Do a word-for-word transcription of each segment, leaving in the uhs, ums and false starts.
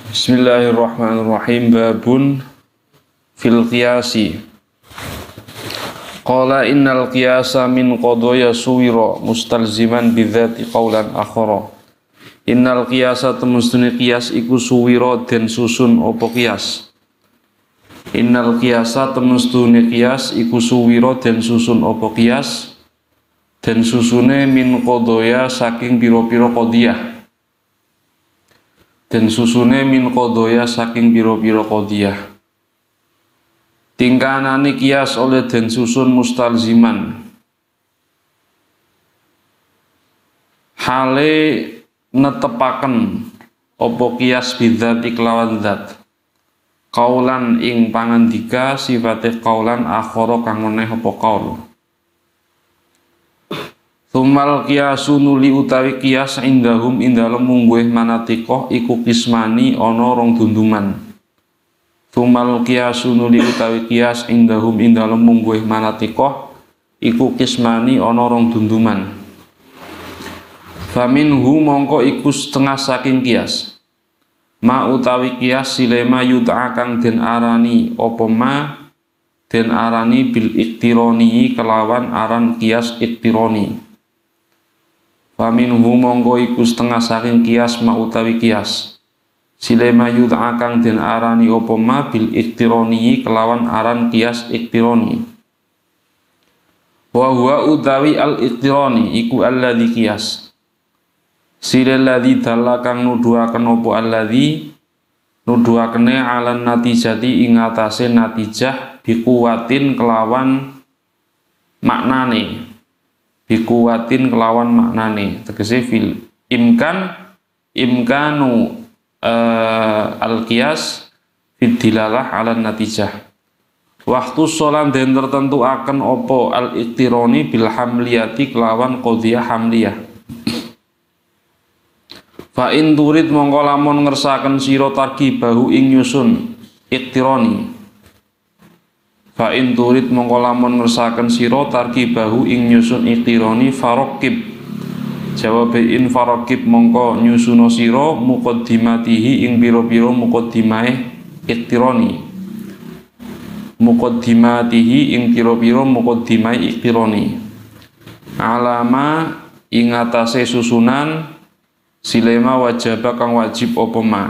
Bismillahirrahmanirrahim. Babun fil qiyasi. Qala innal qiyasa min qadaya suwira mustalziman bidzati qaulan akhara. Innal qiyasa temustune qiyas iku suwira den susun apa qiyas. Innal qiyasa temustune qiyas iku suwira den susun apa qiyas. Den susune min qadaya saking pira-pira qadiyah. Den susune min qadaya saking pira-pira qadiyah. Tingkanane kias oleh den susun mustalziman. Hale netepaken apa kias bidzati kelawan zat. Kaulan ing pangandika sifate kaulan akhara kang meneh apa kaul. Tumal kiasu nuli utawi kias indahum indalem mungguh manatikoh iku kismani ana rong dunduman. Tumal kiasu nuli utawi kias indahum indalem mungguh manatikoh iku kismani ana rong dunduman. Faminhu mongko iku setengah saking kias. Ma utawi kias silema yud'a kang den arani apa ma den arani bil iktironi kelawan aran kias iktironi. Faminhu mongko iku setengah saking kias ma utawi kias silema yud'a kang den arani apa ma bil iktironi kelawan aran kias iktironi. Wa huwa utawi al iktironi iku alladzi kias silel ladzi dalla kang nuduhaken apa alladzi nuduhakene alan natijati ing atase natijah bikuwatin kelawan maknane. Bikuwatin kelawan maknane tegese fil imkan imkanu uh, al qiyas fid dilalah ala natijah. Waktu solan den tertentu akan opo al iktironi bil hamliyati kelawan qadhiyah hamliyah. Fa in turid mongko lamun ngersaken sira tarkibahu ing nyusun iktironi. Fa in turid mongko lamun ngersaken sira tarkibahu ing nyusun iktironi faraqib. Jawab in faraqib mongko nyusuno sira muqaddimatihi ing pira-pira muqaddimahe iktironi. Muqaddimatihi ing pira-pira muqaddimahe iktironi. Alama ing atase susunan silema wajaba kang wajib apa ma.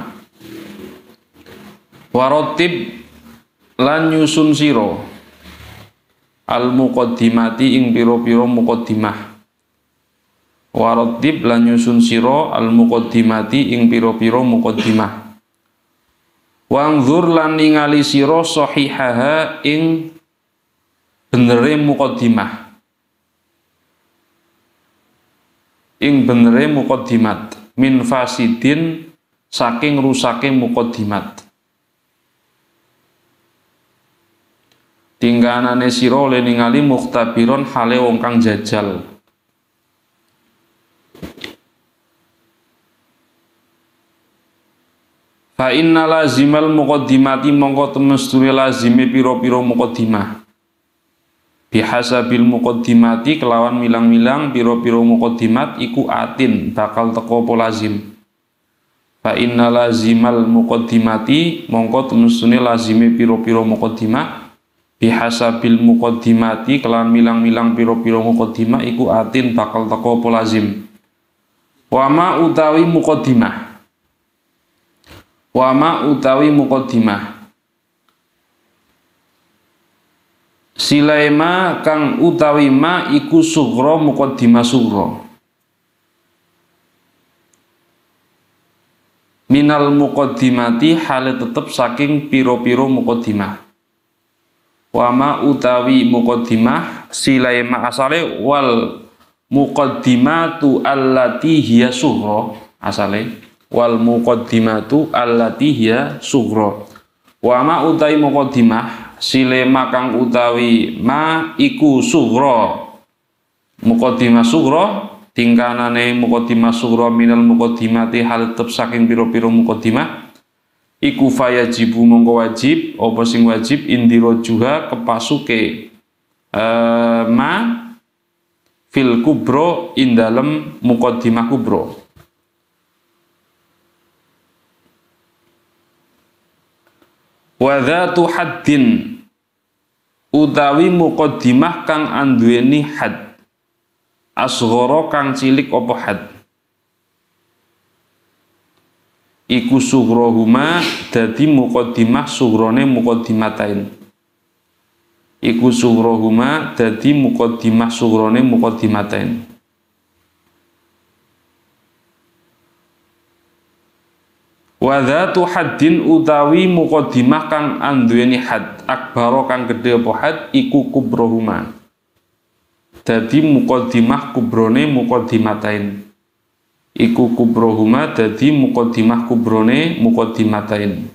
Waratib lan nyusun sira al muqaddimati ing pira-pira muqaddimah. Waratib lan nyusun sira al muqaddimati ing pira-pira muqaddimah. Wangzur lan ningali sira sahihaha ing benere muqaddimah. Ing benere muqaddimat min fasidin saking rusake muqaddimat. Tingkanane sira oleh ningali mukhtabiron hale wong kang jajal. Fa inna lazimal muqaddimati mongko temestune lazime pira-pira muqaddimah. Bihasabil muqaddimati kelawan milang-milang pira-pira muqaddimat iku atin bakal teko apa lazim. Fa inna lazimal muqaddimati mongko temestune lazime pira-pira muqaddimah bihasabil muqaddimati kelan milang-milang pira-pira muqaddimah iku atin bakal teko apa lazim. Wa ma utawi muqaddimah. Wa ma utawi muqaddimah. Silaima kang utawi ma iku sughra muqaddimah sughra. Minal muqaddimati hale tetep saking pira-pira muqaddimah. Wama utawi muqaddimah silaima asale wal muqaddimatu allati hiya sughra asale wal muqaddimatu allati hiya sughra. Wama utawi muqaddimah silaima kang utawi ma iku sughra muqaddimah sughra tingkanane muqaddimah sughra minal muqaddimati hal tetep saking pira-pira muqaddimah iku fayajibu mongko wajib apa sing wajib indira juha kepasuke uh, ma fil kubro indalem muqaddimah kubro. Wa dzatu haddin utawi muqaddimah kang anduweni had, asghara kang cilik apa had, iku sughrohuma dadi muqaddimah sughrone muqaddimatain, iku sughrohuma dadi muqaddimah sughrone muqaddimatain. Wa dzatu haddin utawi muqaddimah kang anduweni had, akbaro kang gedhe apa had, iku kubrohuma dadi muqaddimah kubrone muqaddimatain, iku kubrohuma dadi muqaddimah kubrone muqaddimatain.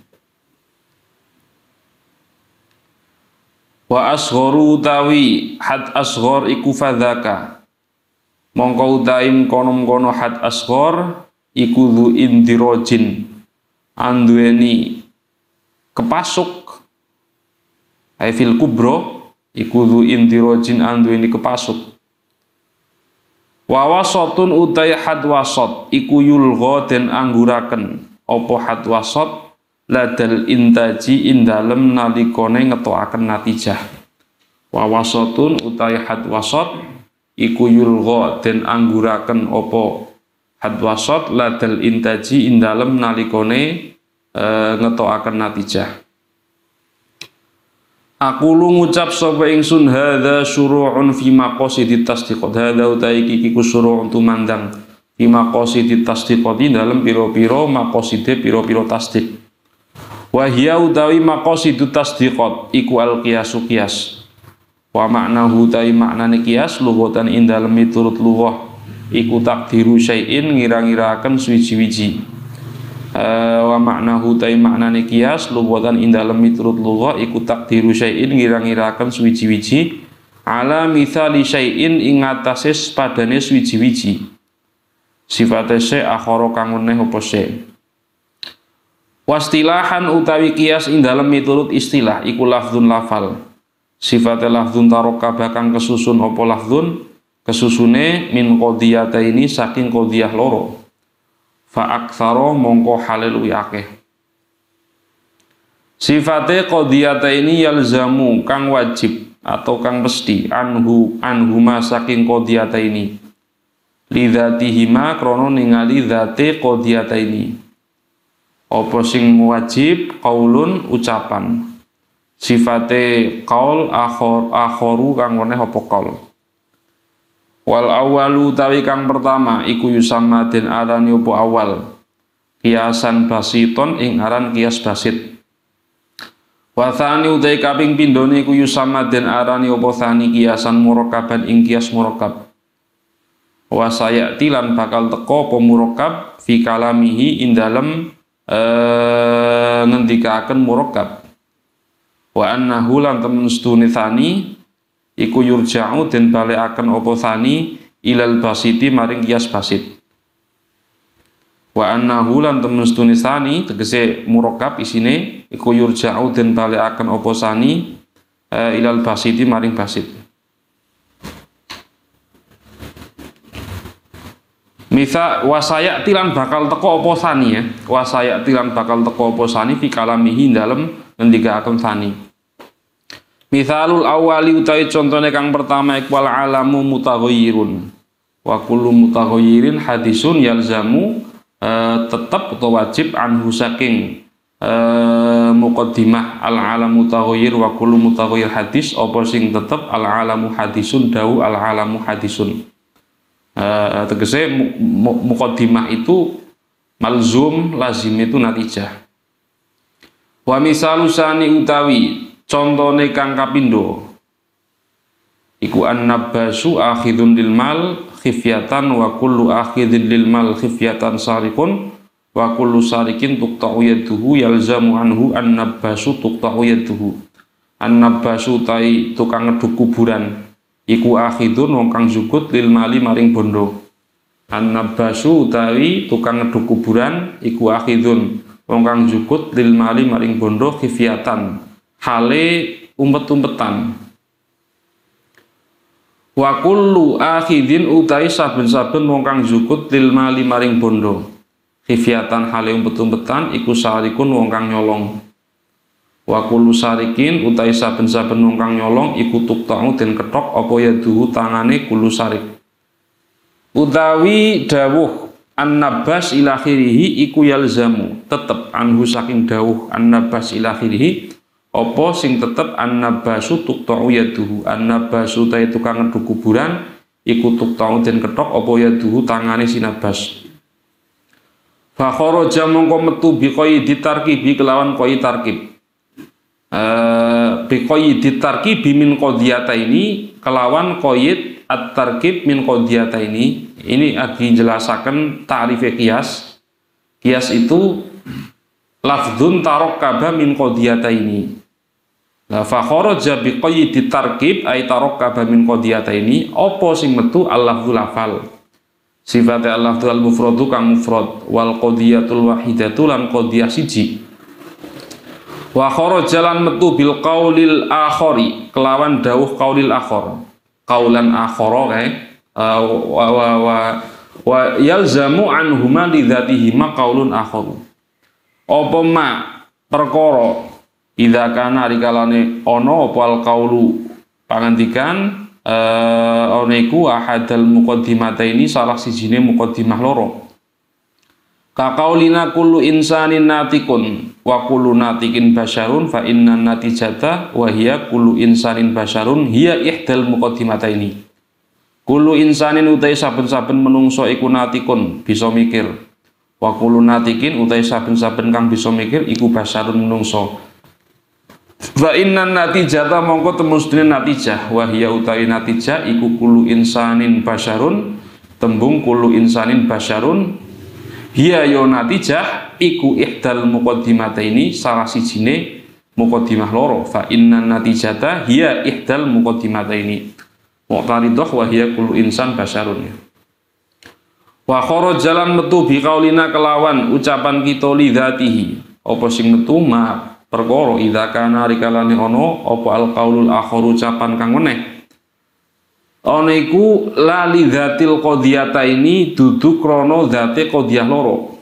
Wa asgharu utawi had asghar iku fadzaka mongko utawi kono-kono had asghar iku dzu indirojin anduweni kepasuk, ai fil kubro iku dzu indirojin anduweni kepasuk. Wa wasatun utai had wasat iku yulgha den angguraken apa had wasat ladal intaji indalem nalikane ngetokaken natijah. Wa wasatun utai had wasat iku yulgha den angguraken apa had wasat ladal intaji indalem nalikane e, ngetokaken natijah. Aku lu ngucap sapa ingsun hadza syuru'un fi maqasidit tasdiqat, hadza utai iki ku syuru'un tumandang fi maqasidit tasdiqat dalam pira-pira maqaside pira-pira tasdiq. Wa hiya utawi maqasidut tasdiqat iku al qiyasu qiyas, wa maknahu utai maknane qiyas lughatan ing dalem miturut lughah iku takdiru syai'in ngira-ngiraken suwiji-wiji. Uh, wa maknahu utai maknane qiyas lughatan ing dalem miturut lughah iku takdiru syai'in ngira-ngiraken suwiji-wiji ala mithali syai'in ing atase padane suwiji-wiji. Sifate se akhara kang meneh apa se. Wastilahan utawi qiyas ing dalem miturut istilah iku lafdzun lafal. Sifate lafdzun tarokkaba kang kesusun apa lafdzun kesusune min qadiyataini saking qadiyah loro. Fa aktsara mongko halil wi akeh. Sifate qadiyataini yalzamu kang wajib atau kang mesti anhu anhuma saking qadiyataini lidzatihima krana ningali dzate qadiyataini. Apa sing wajib qaulun ucapan, sifate qaul akhor akhoru kang meneh apa qaul. Wal awalu tawi kang pertama iku yusamma den arani apa awal kiasan basiton ing aran kias basit. Wa tsani utai kaping pindhone iku yusamma den arani apa tsani kiasan murakkaban ing kias murakkab. Wa sayati lan bakal teka apa murakkab fi kalamihi ing dalem Uh, ngendikaken murakkab. Wa annahu lan temen sedune tsani iku yurja'u den balekaken apa tsani ilal basiti maring kias basit. Wa annahu lan temen sedune tsani tegese murakkab isine iku yurja'u den balekaken apa tsani uh, ilal basiti maring basit. Misa wasaya tilan bakal teko apa sani ya. Wasaya tilan bakal teko apa sani fi kalamihi dalem ngendikaken sani. Misalul awali utawi contone kang pertama ikwal alamu mutaghayyirun. Wa kullu mutaghayyirin hadisun yalzamu e, tetep atau wajib anhu saking e, muqaddimah al alamu mutaghayyir wa kullu mutaghayyir hadis apa sing tetep al alamu hadisun dawu al alamu hadisun. Uh, tegese muqaddimah itu malzum, lazim itu natijah. Wa misalu sani utawi contone kang kapindho iku annabbasu akhidun lil mal khifyatan wa kullu akhidin lil mal khifyatan sarikun wa kullu sarikin tuqta'u yaduhu yalzamu anhu annabbasu tuqta'u yaduhu. Annabbasu tai tukang ngeduk kuburan iku akhidun wong kang zukut lil mali maring bondo. An-nabbasu utawi tukang ngeduk kuburan iku akhidun wong kang zukut lil mali maring bondo khifyatan hale umpet-umpetan. Wa kullu akhidin utawi saben-saben wong kang zukut lil mali maring bondo khifyatan hale umpet-umpetan iku sarikun wong kang nyolong. Wa kullu sarikin utai saben-saben wong kang nyolong iku tukta'u den ketok apa ya duhu tangane kullu sarik. Utawi dawuh an-nabas ila akhirih iku yalzamu tetep anhu saking dawuh an-nabas ila akhirih apa sing tetep an-nabasu tukta'u ya duhu. An-nabasu utai tukang ngeduk kuburan iku tukta'u den ketok apa ya duhu tangane sinabas. Fa kharaja mongko metu bi qaidi tarkibi kelawan qaid tarkib. Uh, bi qaidi tarkibi min qadiyataini kelawan qaid at-tarkib min qadiyataini. Ini lagi jelasaken ta'rif qiyas. Qiyas itu lafdzun tarakkaba min qadiyataini. La fa kharaja bi qaidi tarkib ay tarakkaba min qadiyataini apa sing metu al-lafdzul lafal. Sifatnya Allah tu al-mufradu kang mufrad wal qadiyatul wahidatu lan qadiyah siji. Wa kharaja lan metu bil qaulil akhari kelawan dawuh qaulil akhar. Qaulan akhara kae uh, wa wa wa, wa yalzamu anhuma li dzatihima qaulun akhar. Apa ma perkara idza kana rikalane ana apa al qaulu pangandikan Uh, oniku ahadal muqaddimataini salah sijine muqaddimah loro. Kaqaulina kullu insanin natikun wa kullu natikin basyarun fa inna natijata wa hiya kullu insanin basyarun hiya ihdal muqaddimataini. Kullu insanin utai saben-saben menungso iku natikun bisa mikir. Wa kullu natikin utai saben-saben kang bisa mikir iku basyarun menungso. Wa inna natijata mongko temustune natijah wa hiya utawi natijah iku kullu insanin basyarun tembung kullu insanin basyarun hiya yo natijah iku ihdal muqaddimataini salah sijine muqaddimah loro. Fa inna natijata hiya ihdal muqaddimataini muqtaridah wa hiya kullu insan basyarun. Wa kharaja lan metu bi qaulina kelawan ucapan kita li dzatihi apa sing metu ma perkara idza kana rikalane ana apa al qaulul akhar ucapan kang meneh ana iku la li dzatil qadiyataini dudu krana dzate qadiyah loro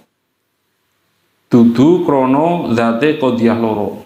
dudu krana dzate qadiyah loro.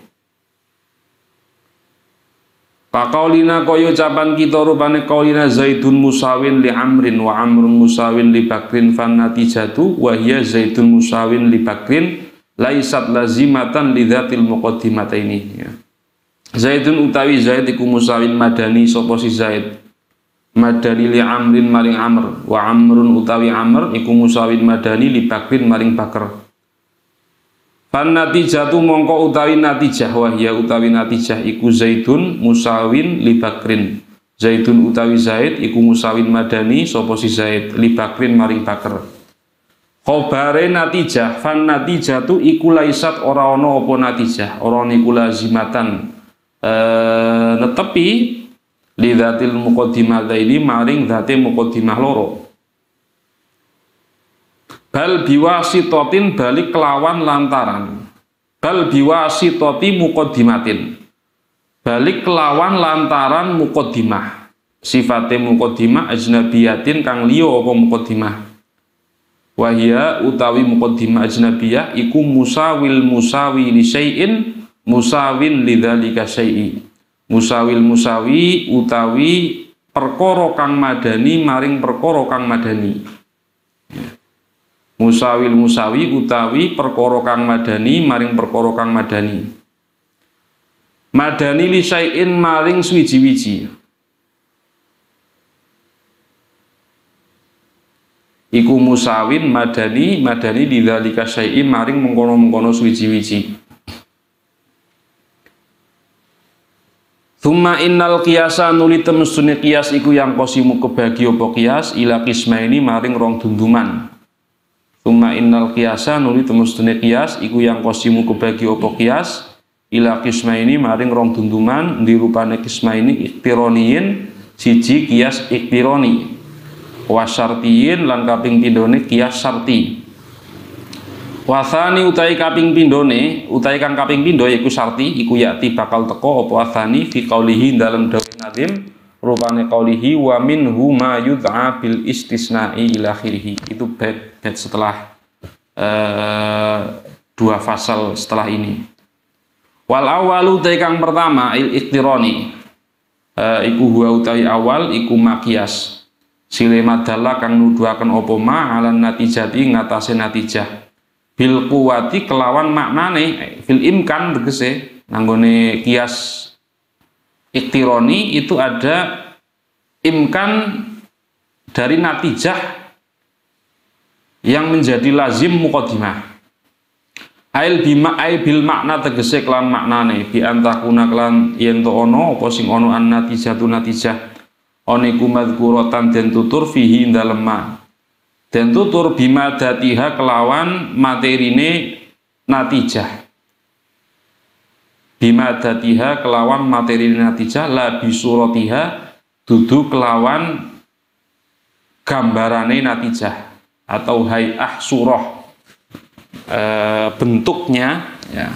Pakaulina kaya ucapan kita rupane qaulina zaidun musawin li amrin wa amrun musawin li bakrin fan natijatu wa hiya zaidun musawin li bakrin laisat lazimatan lidzatil muqaddimataini ya. Zaidun utawi Zaid iku musawin madani sapa si Zaid madani li amrin maring amr wa amrun utawi amr iku musawin madani li bakrin maring bakar. Fan natijatu mongko utawi natijah wa hiya utawi natijah iku Zaidun musawin li bakrin. Zaidun utawi Zaid iku musawin madani sapa si Zaid li bakrin maring bakar. Khobare natijah fan natijatu iku laisat ora ana apa natijah ora niku lazimatan e, netepi li dzatil muqaddimataini maring dzate muqaddimah loro. Bal biwasitatin balik kelawan lantaran bal biwasitati muqaddimatin balik kelawan lantaran muqaddimah sifate muqaddimah ajnabiyatin kang liya apa muqaddimah. Wahia utawi muqaddimah ajnabiyah iku musawil musawi li syai'in musawin lidzalika syai'i. Musawil musawi utawi perkara kang madani maring perkara kang madani. Musawil musawi utawi perkara kang madani maring perkara kang madani. Madani li syai'in maring swiji-wiji. Iku musawin madani madani lidzalika syai'in maring mengkono-mengkono suwiji-wiji. Tsumma innal qiyasa nuli temestune qiyas iku yang kosimu kebagi apa qiyas ila qismaini maring rong dunduman. Tsumma innal qiyasa nuli temestune qiyas iku yang kosimu kebagi apa qiyas ila qismaini maring rong dunduman dirupane qismaini iktironiyin siji qiyas iktironi wasyartiyin lan kaping pindhone qiyas syarti. Wasani utai kaping pindhone utai kang kaping pindho iku syarti iku yakti bakal teko apa asani fi qaulihi dalam dawuh nazim rupane qaulihi wa minhu ma yud'a bil istisna'i ila akhirih. Itu bait bait setelah uh, dua fasal setelah ini. Wal awalu te kang pertama il ikhtirani uh, iku huwa utawi awal iku makias sile madalla kang nuduhaken apa ma alan natijati ngatasé natijah bil quwati kelawan maknane fil imkan tegese nanggone kias ikhtirani itu ada imkan dari natijah yang menjadi lazim muqaddimah. Ail bima ai bil makna tegese kelan maknane bi antakuna kelan yen to ono apa sing ono an natijatu natijah one iku madzkuratan den tutur fihi dalem ma. Den tutur bima datiha kelawan materine natijah. Bima datiha kelawan materine natijah la bisuratiha dudu kelawan gambarane natijah atau hay'ah surah e, bentuknya ya.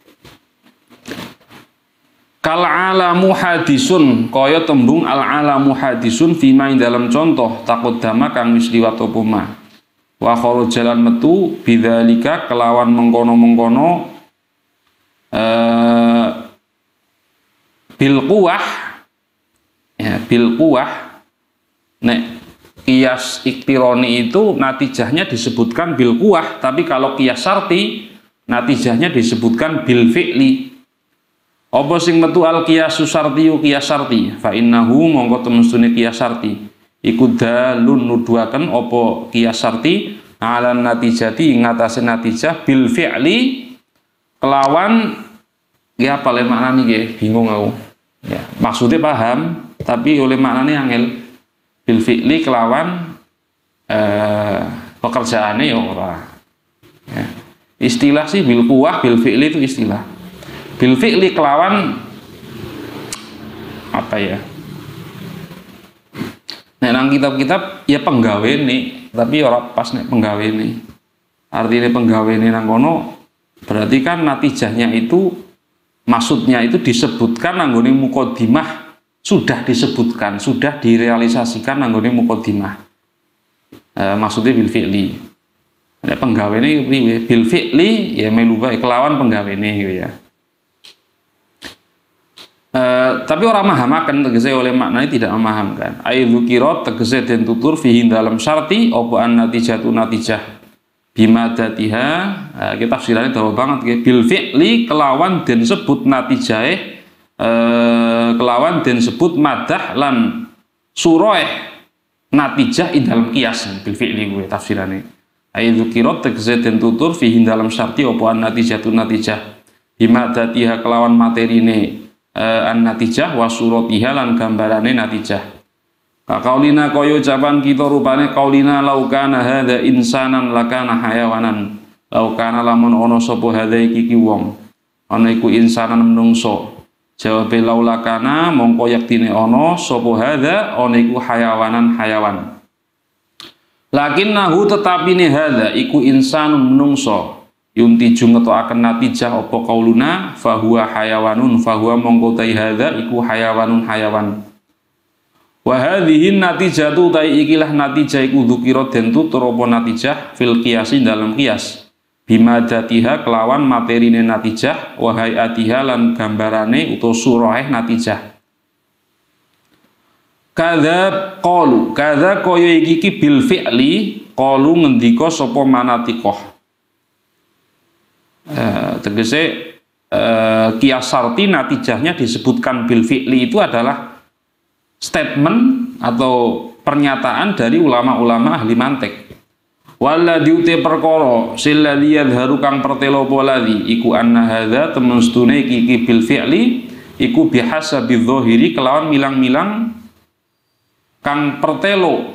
Kal alamu hadisun kaya tembung al alamu hadisun fima ing dalam contoh taqaddama kang wis liwat apa ma wa jalan metu bidzalika kelawan mengkono-mengkono e, bil quwah ya bil quwah nek kias ikhtironi itu natijahnya disebutkan bil quwah, tapi kalau kias syarti natijahnya disebutkan bil fi'li. Apa sing metu al qiyasu syarti qiyas syarti fa innahu mongko temestune qiyas syarti iku dalun nuduhaken apa qiyas syarti ala natijati ing atase natijah bil fi'li kelawan ya paling maknane nggih bingung aku ya maksudnya paham tapi oleh maknane angel bil fi'li kelawan eh, pekerjaannya ya ora ya. Istilah sih bil quwah bil fi'li itu istilah bil fi'li kelawan apa ya nek nang kitab-kitab ya penggawe nih tapi ora pas nek penggawe nih artinya penggawe nih nang kono berarti kan natijahnya itu maksudnya itu disebutkan nanggone muqaddimah sudah disebutkan, sudah direalisasikan nanggone muqaddimah. E, maksudnya bil fi'li. Nek penggawene piye? Bil fi'li ya melu bae kelawan penggawene gitu ya. E, tapi orang memahamaken tegese oleh maknanya tidak memahamkan. Ai dzukira tegese den tutur fihi dalam syarti apa an natijatu natijah bima datiha. E, kita tafsirannya dawa banget nggih. Bil fi'li kelawan den sebut natijahe Eh, kelawan den sebut madah lan suroeh natijah ing dalam kias bil fi'li gue tafsirane ai dzukira tegese den tutur fihi dalam syarti apa an natijatu natijah bima datiha kelawan materine eh, an natijah wa suratiha lan gambarane natijah ka kaulina kaya ucapan kita rupane kaulina laukana hadza insanan lakana hayawanan laukana lamun ana sapa hadza iki ki wong ana iku insanan menungso jawab laulakana mongko yaktine ono sopo hadza ono iku hayawanan hayawan lakinnahu tetapine hadza iku insanun menungso yuntiju ngetokaken natijah apa kauluna fahuwa hayawanun fahuwa mongko tai hadza iku hayawanun hayawan wa hadhihi natijatu tai ikilah natijah iku dzukira den tutur apa natijah fil qiyasi dalam qiyas bima datiha kelawan materine natijah wa hayatiha lan gambarane utawa surah natijah kadza qalu kadza kaya iki bil fi'li qalu ngendika sapa manatikoh eh, tegese eh, qiyas syarti natijahnya disebutkan bil fi'li itu adalah statement atau pernyataan dari ulama-ulama ahli mantik wala diute perkara silladzi yadharu kang pertelo poladi iku anna hadza temustune iki bil fi'li iku bihasabi dzahiri kelawan milang-milang kang pertelo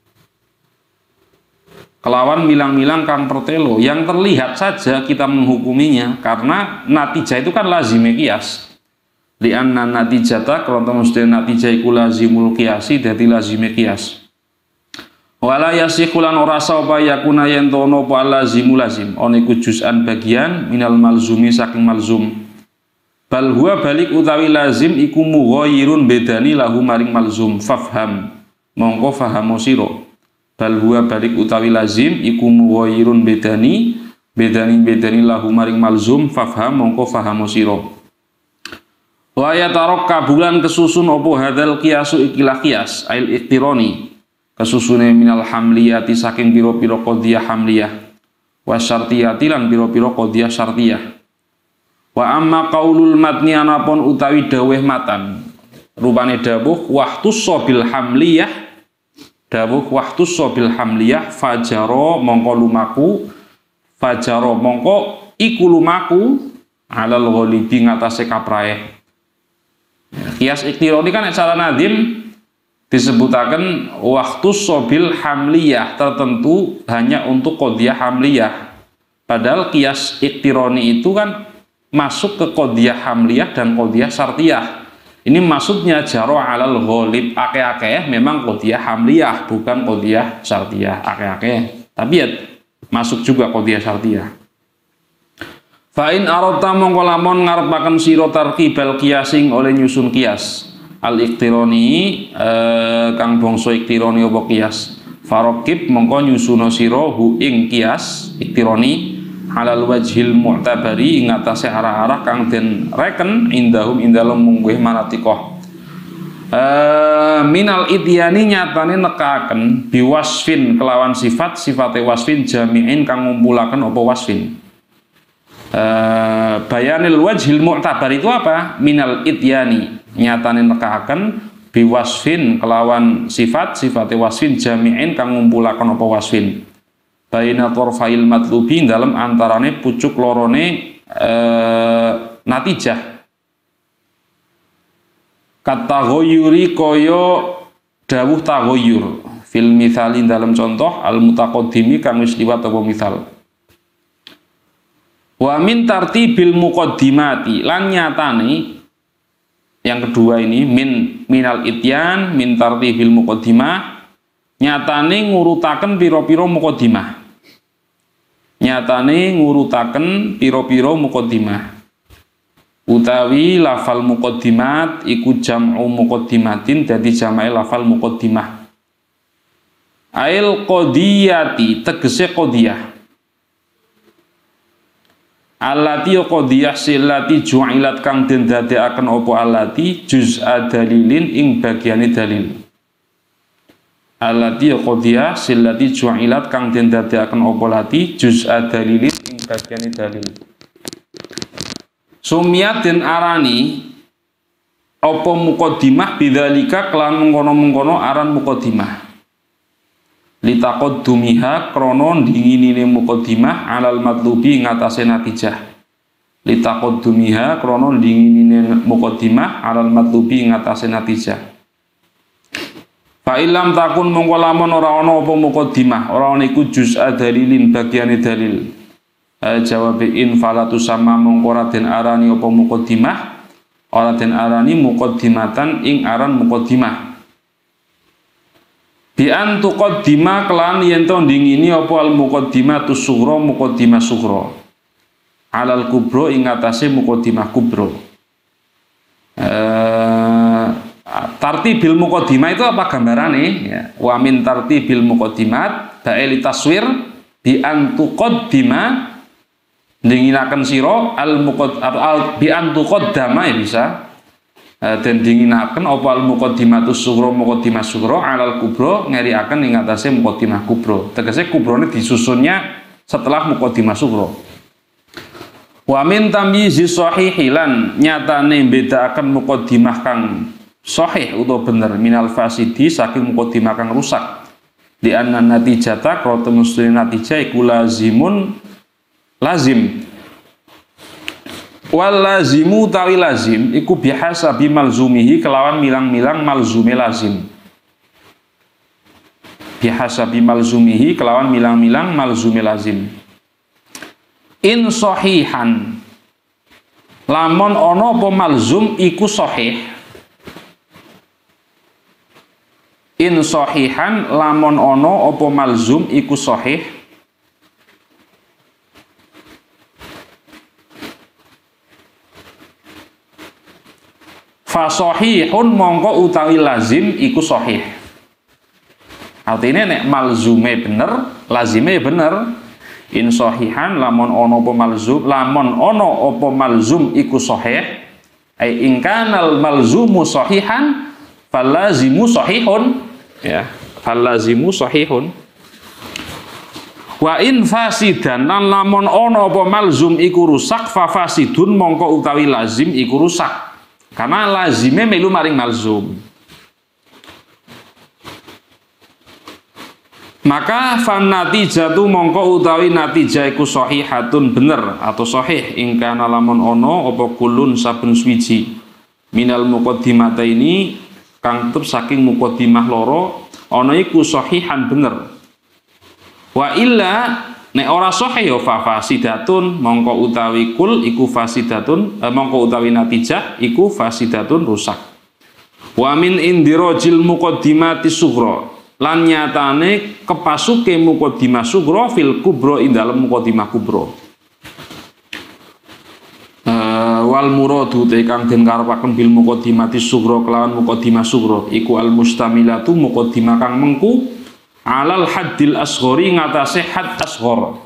kelawan milang-milang kang pertelo yang terlihat saja kita menghukuminya karena natijah itu kan lazime qiyas li anna natijata karena mesti natijah iku lazimul qiyasi dadi lazime qiyas wala yasikulan ora sapa yakuna yen tono apa lazimu lazim ana iku juz'an bagian minal malzumi saking malzum bal huwa balik utawi lazim iku mughayyirun bedani lahu maring malzum fafham mongko fahamo sira bal huwa balik utawi lazim iku mughayyirun bedani bedani bedani lahu maring malzum fafham mongko fahamo sira Wa yatarokka bulan kesusun opo hadal kiasu ikilah kias ail iktironi kesusune minal hamliyati saking piro-piro qodiyah hamliyah wa syartiyati lan piro-piro qodiyah syartiyah. Wa amma qaulul matni anapun utawi dawuh matan rupane dawuh wahtus bil hamliyah dawuh wahtus bil hamliyah fajaro mongko lumaku fajaro mongko iku lumaku alal ghalibi ngatasé kaprae. Kias iktironi kan secara nadim disebutaken waktu sobil hamliyah tertentu hanya untuk qodiyah hamliyah. Padahal kias iktironi itu kan masuk ke qodiyah hamliyah dan qodiyah syartiyah. Ini maksudnya jaro alal ghalib akeh-akeh memang qodiyah hamliyah bukan qodiyah syartiyah akeh-akeh. Tapi ya masuk juga qodiyah syartiyah. Fa in arata mongko lamun ngarepaken sira tarkibal kiasing oleh nyusun kias al iktironi eh, kang bangsa iktironi apa kias faraqib mongko nyusuno sira hu ing kias iktironi halal wajhil mu'tabari ing atase arah-arah kang den reken indahum indalem mungguh manatikoh eh, minal idyani nyatane nekaken biwasfin kelawan sifat sifate wasfin jami'in kang ngumpulaken apa wasfin. Uh, bayanil wajhil mu'tabar itu apa? Minal idyani nyatane nekaaken biwasfin kelawan sifat sifate wasfin jami'in kang ngumpulaken apa wasfin baina torfail matlubi dalam antarane pucuk lorone uh, natijah katagoyuri koyo dawuh tagoyur fil mithalin dalam contoh al mutaqaddimi kang wis liwat apa misal. Wa min tartibil muqaddimati lan nyatane yang kedua ini min minal ityan min tartibil muqaddimah nyatane ngurutaken pira-pira muqaddimah nyatane ngurutaken pira-pira muqaddimah utawi lafal muqaddimat iku jam'u muqaddimatin dadi jamae lafal muqaddimah ail qodiyati tegese qodiyah allati qodiyah silati ju'ilat kang den dadekaken apa allati juz'a dalilin ing bagiane dalil allati qodiyah silati ju'ilat kang den dadekaken apa lati juz'a dalilin ing bagiane dalil sumiyat den arani apa muqaddimah bidzalika kelan mengkono-mengkono aran muqaddimah litaqaddumiha krono dinginine muqaddimah alal matlubi ngatasé natijah litaqaddumiha krono dinginine muqaddimah alal matlubi ngatasé natijah fa illam takun mongko lamun ora ana apa muqaddimah ora ana iku juz'a dalilin bagiane dalil e, jawab in falatu sama mongko ora den arani apa muqaddimah ora den arani muqaddimatan ing aran muqaddimah bi an tuqaddima kelan yen to ndingini apa al muqaddimatus sughra muqaddimah sughra alal kubro ing atase muqaddimah kubro. Eh tartibil muqaddimah itu apa gambarane ya wa min tartibil muqaddimat ba'il taswir bi an tuqaddima ndinginaken sira al muqaddam bi an tuqaddama ya bisa dan dinginaken apa al muqaddimatus sughra muqaddimah sughra alal kubro ngeriaken ing atase muqaddimah kubro tegese kubrone disusunnya setelah muqaddimah sughra. Wa min tamyizi sahihi lan nyatane bedakaken muqaddimah kang sahih utawa bener minal fasidi saking muqaddimah kang rusak di anna natijata kroto mustune natijah iku lazimun lazim wal lazimu tawi lazim iku bihasabi malzumihi kelawan milang-milang malzume lazim bihasabi malzumihi kelawan milang-milang malzume lazim in sahihan lamun ana apa malzum iku sahih in sahihan lamun ana apa malzum iku sahih fa sahihun mongko utawi lazim iku sahih. Artinya nek malzume bener, lazime bener. In sahihan lamun ana apa malzum, lamun ana apa malzum iku sahih, Ai in kanal malzumu sahihan falazimu sahihun, ya, falazimu sahihun. Wa in fasidan lan lamun ana apa malzum iku rusak fa fasidun mongko utawi lazim iku rusak. Karena lazime melu maring malzum. Maka fan natijatu mongko utawi natijah iku sahihatun bener atau sahih ing kana lamun ana apa kulun saben swiji minal muqaddimataini kang tep saking muqaddimah loro ana iku sahihan bener. Wa illa nek ora sahih ya fa fasidatun mongko utawi kul iku fasidatun eh, mongko utawi natijah iku fasidatun rusak. Wa min indirajil muqaddimati sughra lan nyatane kepasuke muqaddimah sughra fil kubra ing dalem muqaddimah kubra. Uh, wal muradu te kang den karepaken bil muqaddimati sughra kelawan muqaddimah sughra iku al mustamilatu muqaddimah kang mengku alal haddil asghari ngatasé had asghar.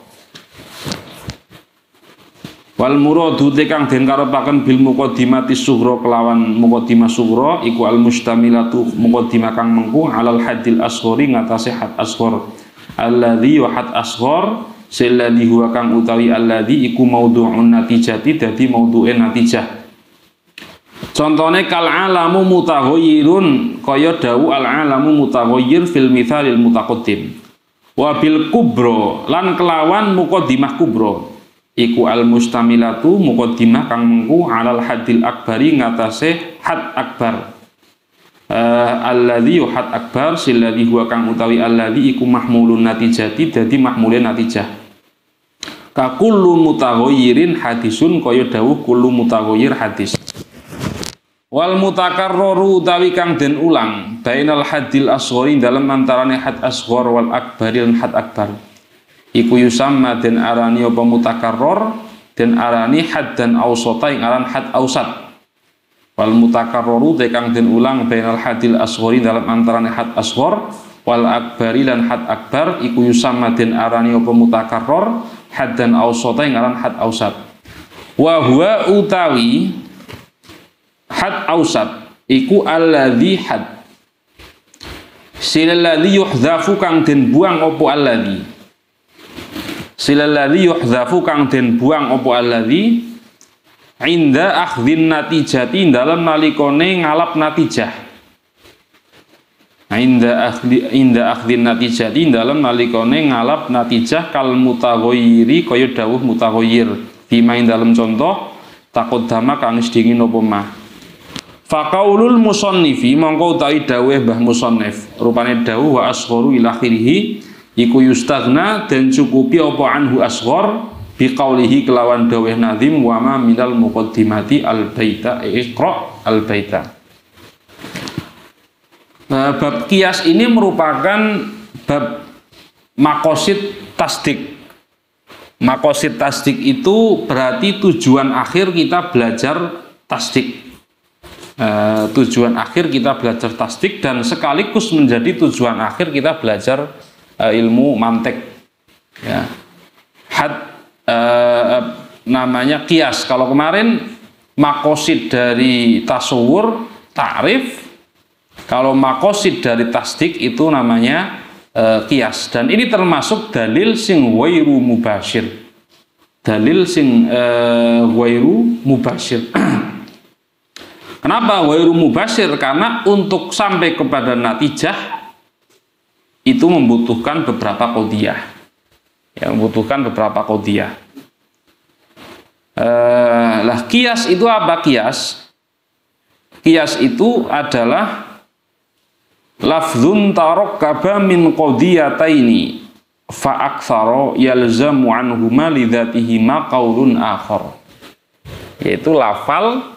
Wal muradu te kang den karepaken bil muqaddimati sughra kelawan muqaddimah sughra iku al mustamilatu muqaddimah kang mengku alal haddil asghari ngatasé had asghar. Alladzi wa had asghar silladzi huwa kang utawi alladzi iku maudhu'un natijati dadi maudhu'e natijah. Contone kal alamu mutaghayyirun kaya dawu al alamu mutaghayyir fil mithalil mutaqaddim. Wa bil kubra lan kelawan muqaddimah kubra iku al mustamilatu muqaddimah kang mengku alal hadil akbari ngatasé had akbar. Uh, alladzi had akbar silladzi huwa kang utawi alladzi iku mahmulun natijati dadi mahmule natijah. Ka kullu mutaghayyirin hadisun kaya dawuh kullu mutaghayyir hadis. Wal mutakarraru utawi kang den ulang bainal hadil asghari dalam antarane had asghar wal akbari lan had akbar. Iku yusamma den arani apa mutakarrar den arani had dan ausata ing aran had ausat. Wal mutakarraru te kang den ulang bainal hadil asghari dalam antarane had asghar wal akbari lan had akbar iku yusamma den arani apa mutakarrar had dan ausata ing aran had ausat. Wa huwa utawi had ausat iku alladzi had silalladzi yuhdhafu kang den buang apa alladzi silalladzi yuhdhafu kang den buang apa alladzi inda akhdhin natijati dalam nalikane ngalap natijah. Inda akhdi inda akhdhin natijati dalam nalikane ngalap natijah kal mutaghayyiri kaya dawuh mutaghayyir fima ing dalam contoh taqaddama kang wis dingin apa mah. Faqaulul musannifi mongko utawi dawuh Mbah Musannif rupane dawuh wa asgharu ila akhirih iku yustaghna dan cukupi apa anhu asghar biqaulihi kelawan dawuh nazim wa ma minal muqaddimati al baita iqra al baita. Nah, bab kias ini merupakan bab makosid tasdik. Makosid tasdik itu berarti tujuan akhir kita belajar tasdik. Uh, tujuan akhir kita belajar tasdik dan sekaligus menjadi tujuan akhir kita belajar uh, ilmu mantek, ya. Had uh, namanya kias. Kalau kemarin makosid dari tasawur ta'rif, kalau makosid dari tasdik itu namanya uh, kias. Dan ini termasuk dalil sing wairu mubashir, dalil sing uh, wairu mubashir. Kenapa wairu mubashir? Karena untuk sampai kepada natijah itu membutuhkan beberapa qodiyah, ya, membutuhkan beberapa qodiyah. Eh, lah kias itu apa kias? Kias itu adalah lafdzun tarakkaba min qodiyataini fa aktsara yalzamu anhuma lidzatihima qaulun akhar. Yaitu lafal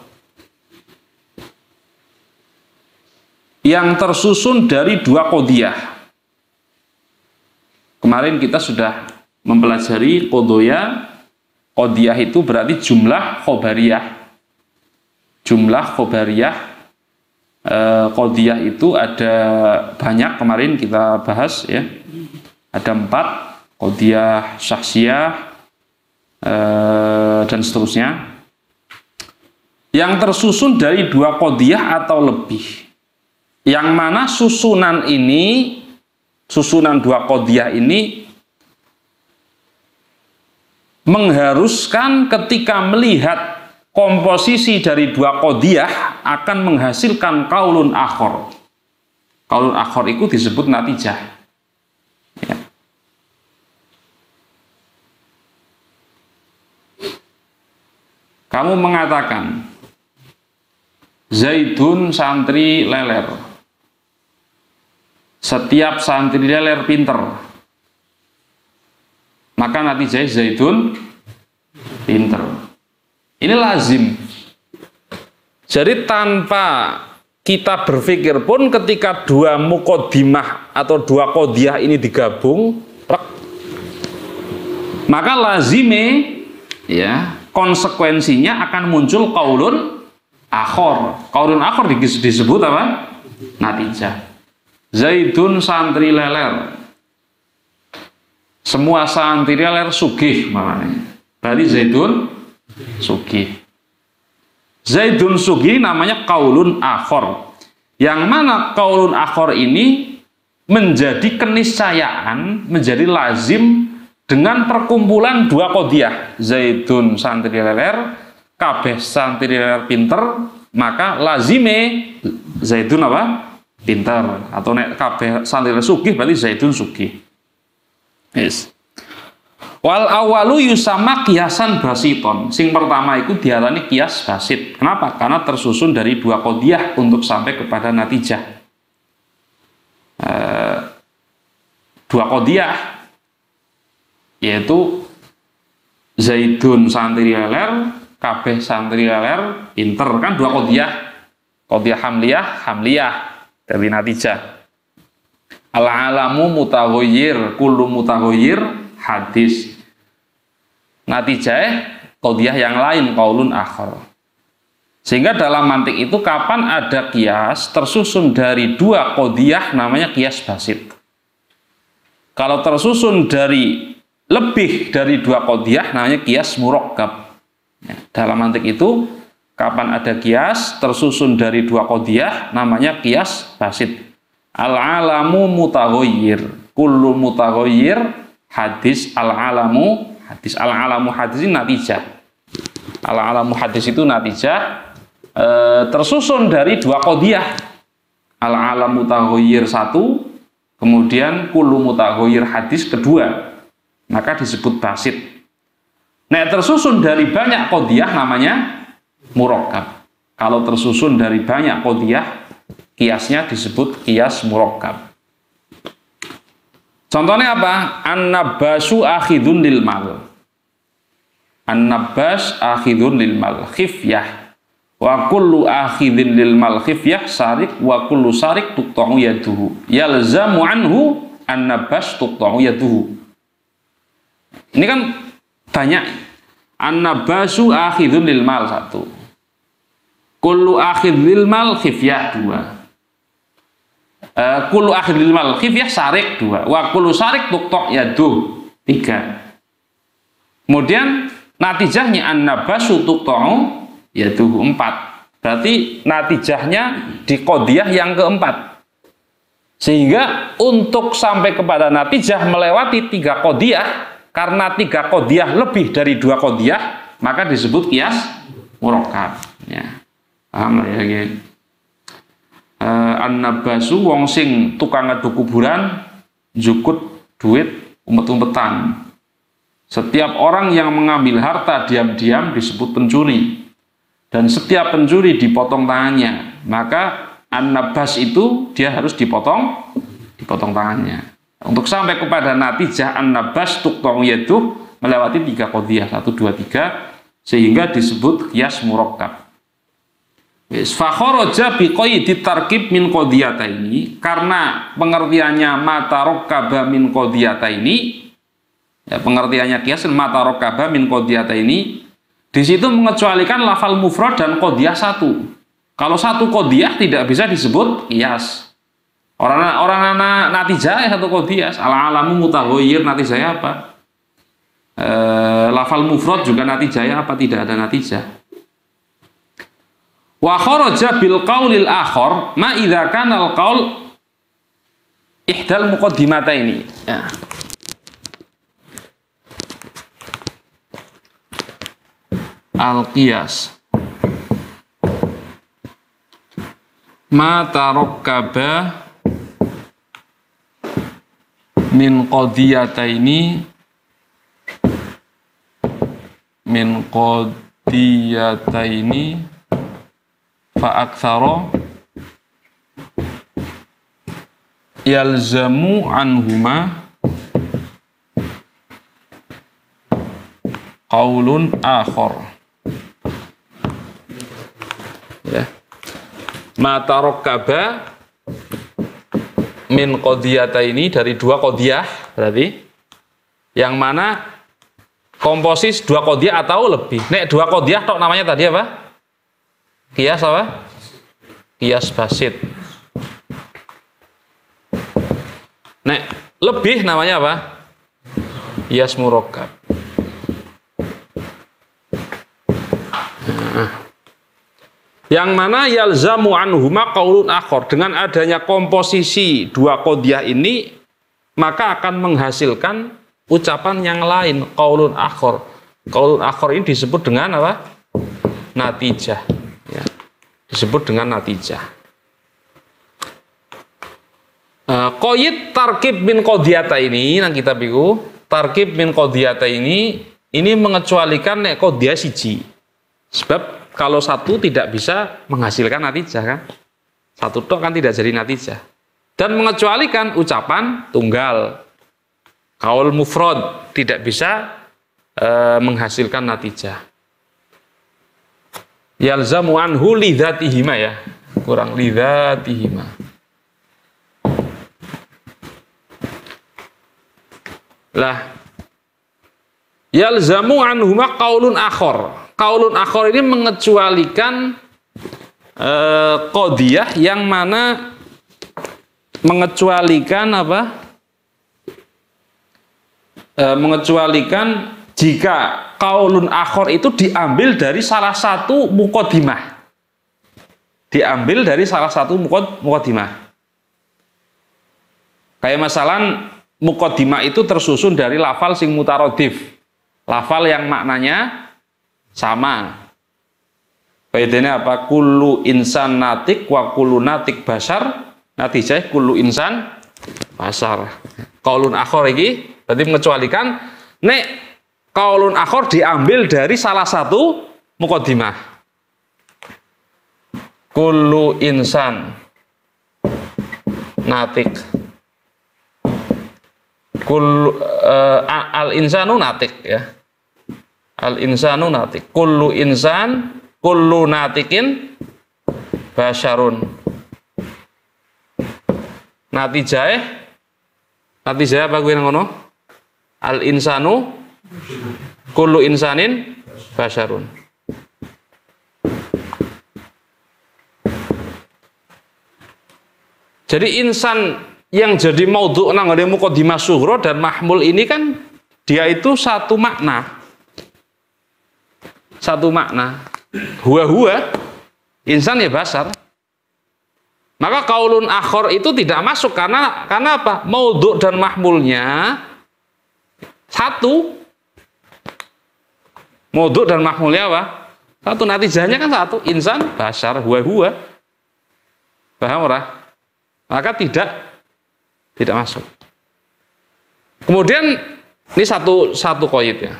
yang tersusun dari dua qodiyah. Kemarin kita sudah mempelajari qodiyah. Qodiyah itu berarti jumlah khobariyah. Jumlah khobariyah. E, qodiyah itu ada banyak, kemarin kita bahas, ya. Ada empat, qodiyah syakhsiyah e, dan seterusnya. yang tersusun dari dua qadiyah atau lebih. Yang mana susunan ini, susunan dua qadiyah ini mengharuskan ketika melihat komposisi dari dua qadiyah akan menghasilkan qaulun akhar. Qaulun akhar itu disebut natijah. Ya. Kamu mengatakan Zaidun santri leler. Setiap santri leler pinter. Maka natijahnya Zaidun pinter. Ini lazim. Jadi tanpa kita berpikir pun ketika dua muqaddimah atau dua qadiyah ini digabung, maka lazime ya, konsekuensinya akan muncul qaulun akhar. Qaulun akhar disebut apa? Natijah. Zaidun santri leler. Semua santri leler sugih maknanya. Berarti Zaidun sugih. Zaidun sugih namanya qaulun akhar. Yang mana qaulun akhar ini menjadi keniscayaan, menjadi lazim dengan perkumpulan dua qadiyah. Zaidun santri leler, kabeh santri leler pinter, maka lazime Zaidun apa? Pinter. Atau nek kabeh santri leler sugih berarti Zaidun sugih. Yes. Wal awalu yusama kiasan basiton. Sing pertama itu diarani kias basit. Kenapa? Karena tersusun dari dua qadiyah untuk sampai kepada natijah. E, dua qadiyah yaitu Zaidun santri leler, kabeh santri leler pinter, kan dua qadiyah. Qadiyah hamliyah, hamliyah dari natijah. Al-alamu mutaghayyir, kullu mutaghayyir hadis. Natijah qadiyah yang lain qaulun akhar. Sehingga dalam mantik itu kapan ada kias tersusun dari dua qadiyah namanya kias basit. Kalau tersusun dari lebih dari dua qadiyah namanya kias murakkab. Ya, dalam mantik itu kapan ada kias tersusun dari dua qadiyah namanya kias basit. Al-alamu mutaghayyir, kullu mutaghayyir hadis. Al-alamu hadis, al-alamu hadis ini natijah. Al-alamu hadis itu natijah e, tersusun dari dua qadiyah. Al-alamu mutaghayyir satu, kemudian kullu mutaghayyir hadis kedua, maka disebut basit. Nah, tersusun dari banyak qadiyah namanya murakkab. Kalau tersusun dari banyak qadiyah, kiasnya disebut kias murakkab. Contohnya apa? An-nabbasu akhidun lil mal. An-nabbas akhidun lil mal khifyah. Wa kullu akhidin lil mal khifyah sarik wa kullu sarik tuqta'u yaduhu. Yalzamu anhu an-nabbas tuqta'u yaduhu. Ini kan banyak. An-nabbasu akhidun lil mal satu. Kullu akhid lil mal khifyah dua. Uh, kullu akhidil mal khifyah sarik dua, wa kullu sarik tuqta' yaduh tiga. Kemudian natijahnya an-nabasu tuqta'u yaduh empat. Berarti natijahnya di qadiyah yang keempat. Sehingga untuk sampai kepada natijah melewati tiga qadiyah, karena tiga qadiyah lebih dari dua qadiyah, maka disebut kias murakkab. Ya. Paham ya, gitu. Uh, an-nabasu wong sing tukang ngadu kuburan jukut duit umpet-umpetan. Setiap orang yang mengambil harta diam-diam disebut pencuri, dan setiap pencuri dipotong tangannya. Maka an-nabas itu dia harus dipotong dipotong tangannya. Untuk sampai kepada natijah an-nabas tuqta'u yaduh melewati tiga qadiyah satu dua tiga, sehingga disebut qiyas murakkab. Fa kharaja bi qaidi tarkib min qadiyataini, karena pengertiannya mata rakkaba min qadiyataini, ya, pengertiannya qiyas mata rakkaba min qadiyataini, di situ mengecualikan lafal mufrad dan qadiyah satu. Kalau satu qadiyah tidak bisa disebut qiyas. Orang orang anak natijah satu qadiyah, al-alamu mutaghayyir natijahnya apa? E, lafal mufrad juga natijahnya apa? Tidak ada natijah. Wa kharaja bil qaulil akhar ma idza kana al qaul ihdal muqaddimataini. Ya. Al-qiyas ma tarakkaba min qadiyataini min qadiyataini fa aktsara yalzamu anhuma qaulun akhar. Ya. Ma tarakkaba min qadiyataini, dari dua qadiyah berarti, yang mana komposis dua qadiyah atau lebih. Nek dua qadiyah tok namanya tadi apa? Qiyas apa? Qiyas basit. Nek lebih namanya apa? Qiyas murakkab. Nah. Yang mana yalzamu anhuma qaulun akhar, dengan adanya komposisi dua qadiyah ini maka akan menghasilkan ucapan yang lain, qaulun akhar. Qaulun akhar ini disebut dengan apa? Natijah, ya. Disebut dengan natijah. Uh, qaid tarkib min qadiyata ini nang kitab iku, tarkib min qadiyata ini ini mengecualikan nek qadiyah siji. Sebab kalau satu tidak bisa menghasilkan natijah kan, satu tok kan tidak jadi natijah. Dan mengecualikan ucapan tunggal, qaul mufrad tidak bisa e, menghasilkan natijah. Yalzamu anhu lidzatihima, ya, kurang lidzatihima. Lah, yalzamu anhuma qaulun akhar. Qaulun akhar ini mengecualikan eh, qadiyah yang mana mengecualikan apa? Eh, mengecualikan jika qaulun akhar itu diambil dari salah satu muqaddimah. Diambil dari salah satu muqaddimah. Kayak masalan muqaddimah itu tersusun dari lafal sing mutaradif. Lafal yang maknanya sama. Bedanya apa? Kullu insan natik wa kullu natik basar. Natijah kullu insan basar. Qaulun akhar iki berarti mengecualikan nek qaulun akhar diambil dari salah satu muqaddimah. Kullu insan natik. Kullu uh, al insanu natik, ya. Al insanu natik. Kullu insan, kullu natikin basyarun. Natijah, natijah apa gue ngono? Al insanu, kullu insanin basyarun. Jadi insan yang jadi maudhu' nang ngene muqaddimah sughra dan mahmul ini kan dia itu satu makna. Satu makna, huwa-huwa insan ya basar. Maka qaulun akhar itu tidak masuk karena karena apa? Maudhu' dan mahmulnya satu. Maudhu' dan mahmulnya apa? Satu, natijahnya kan satu, insan basar, huwa-huwa. Paham ora? Maka tidak tidak masuk. Kemudian ini satu satu qaid, ya.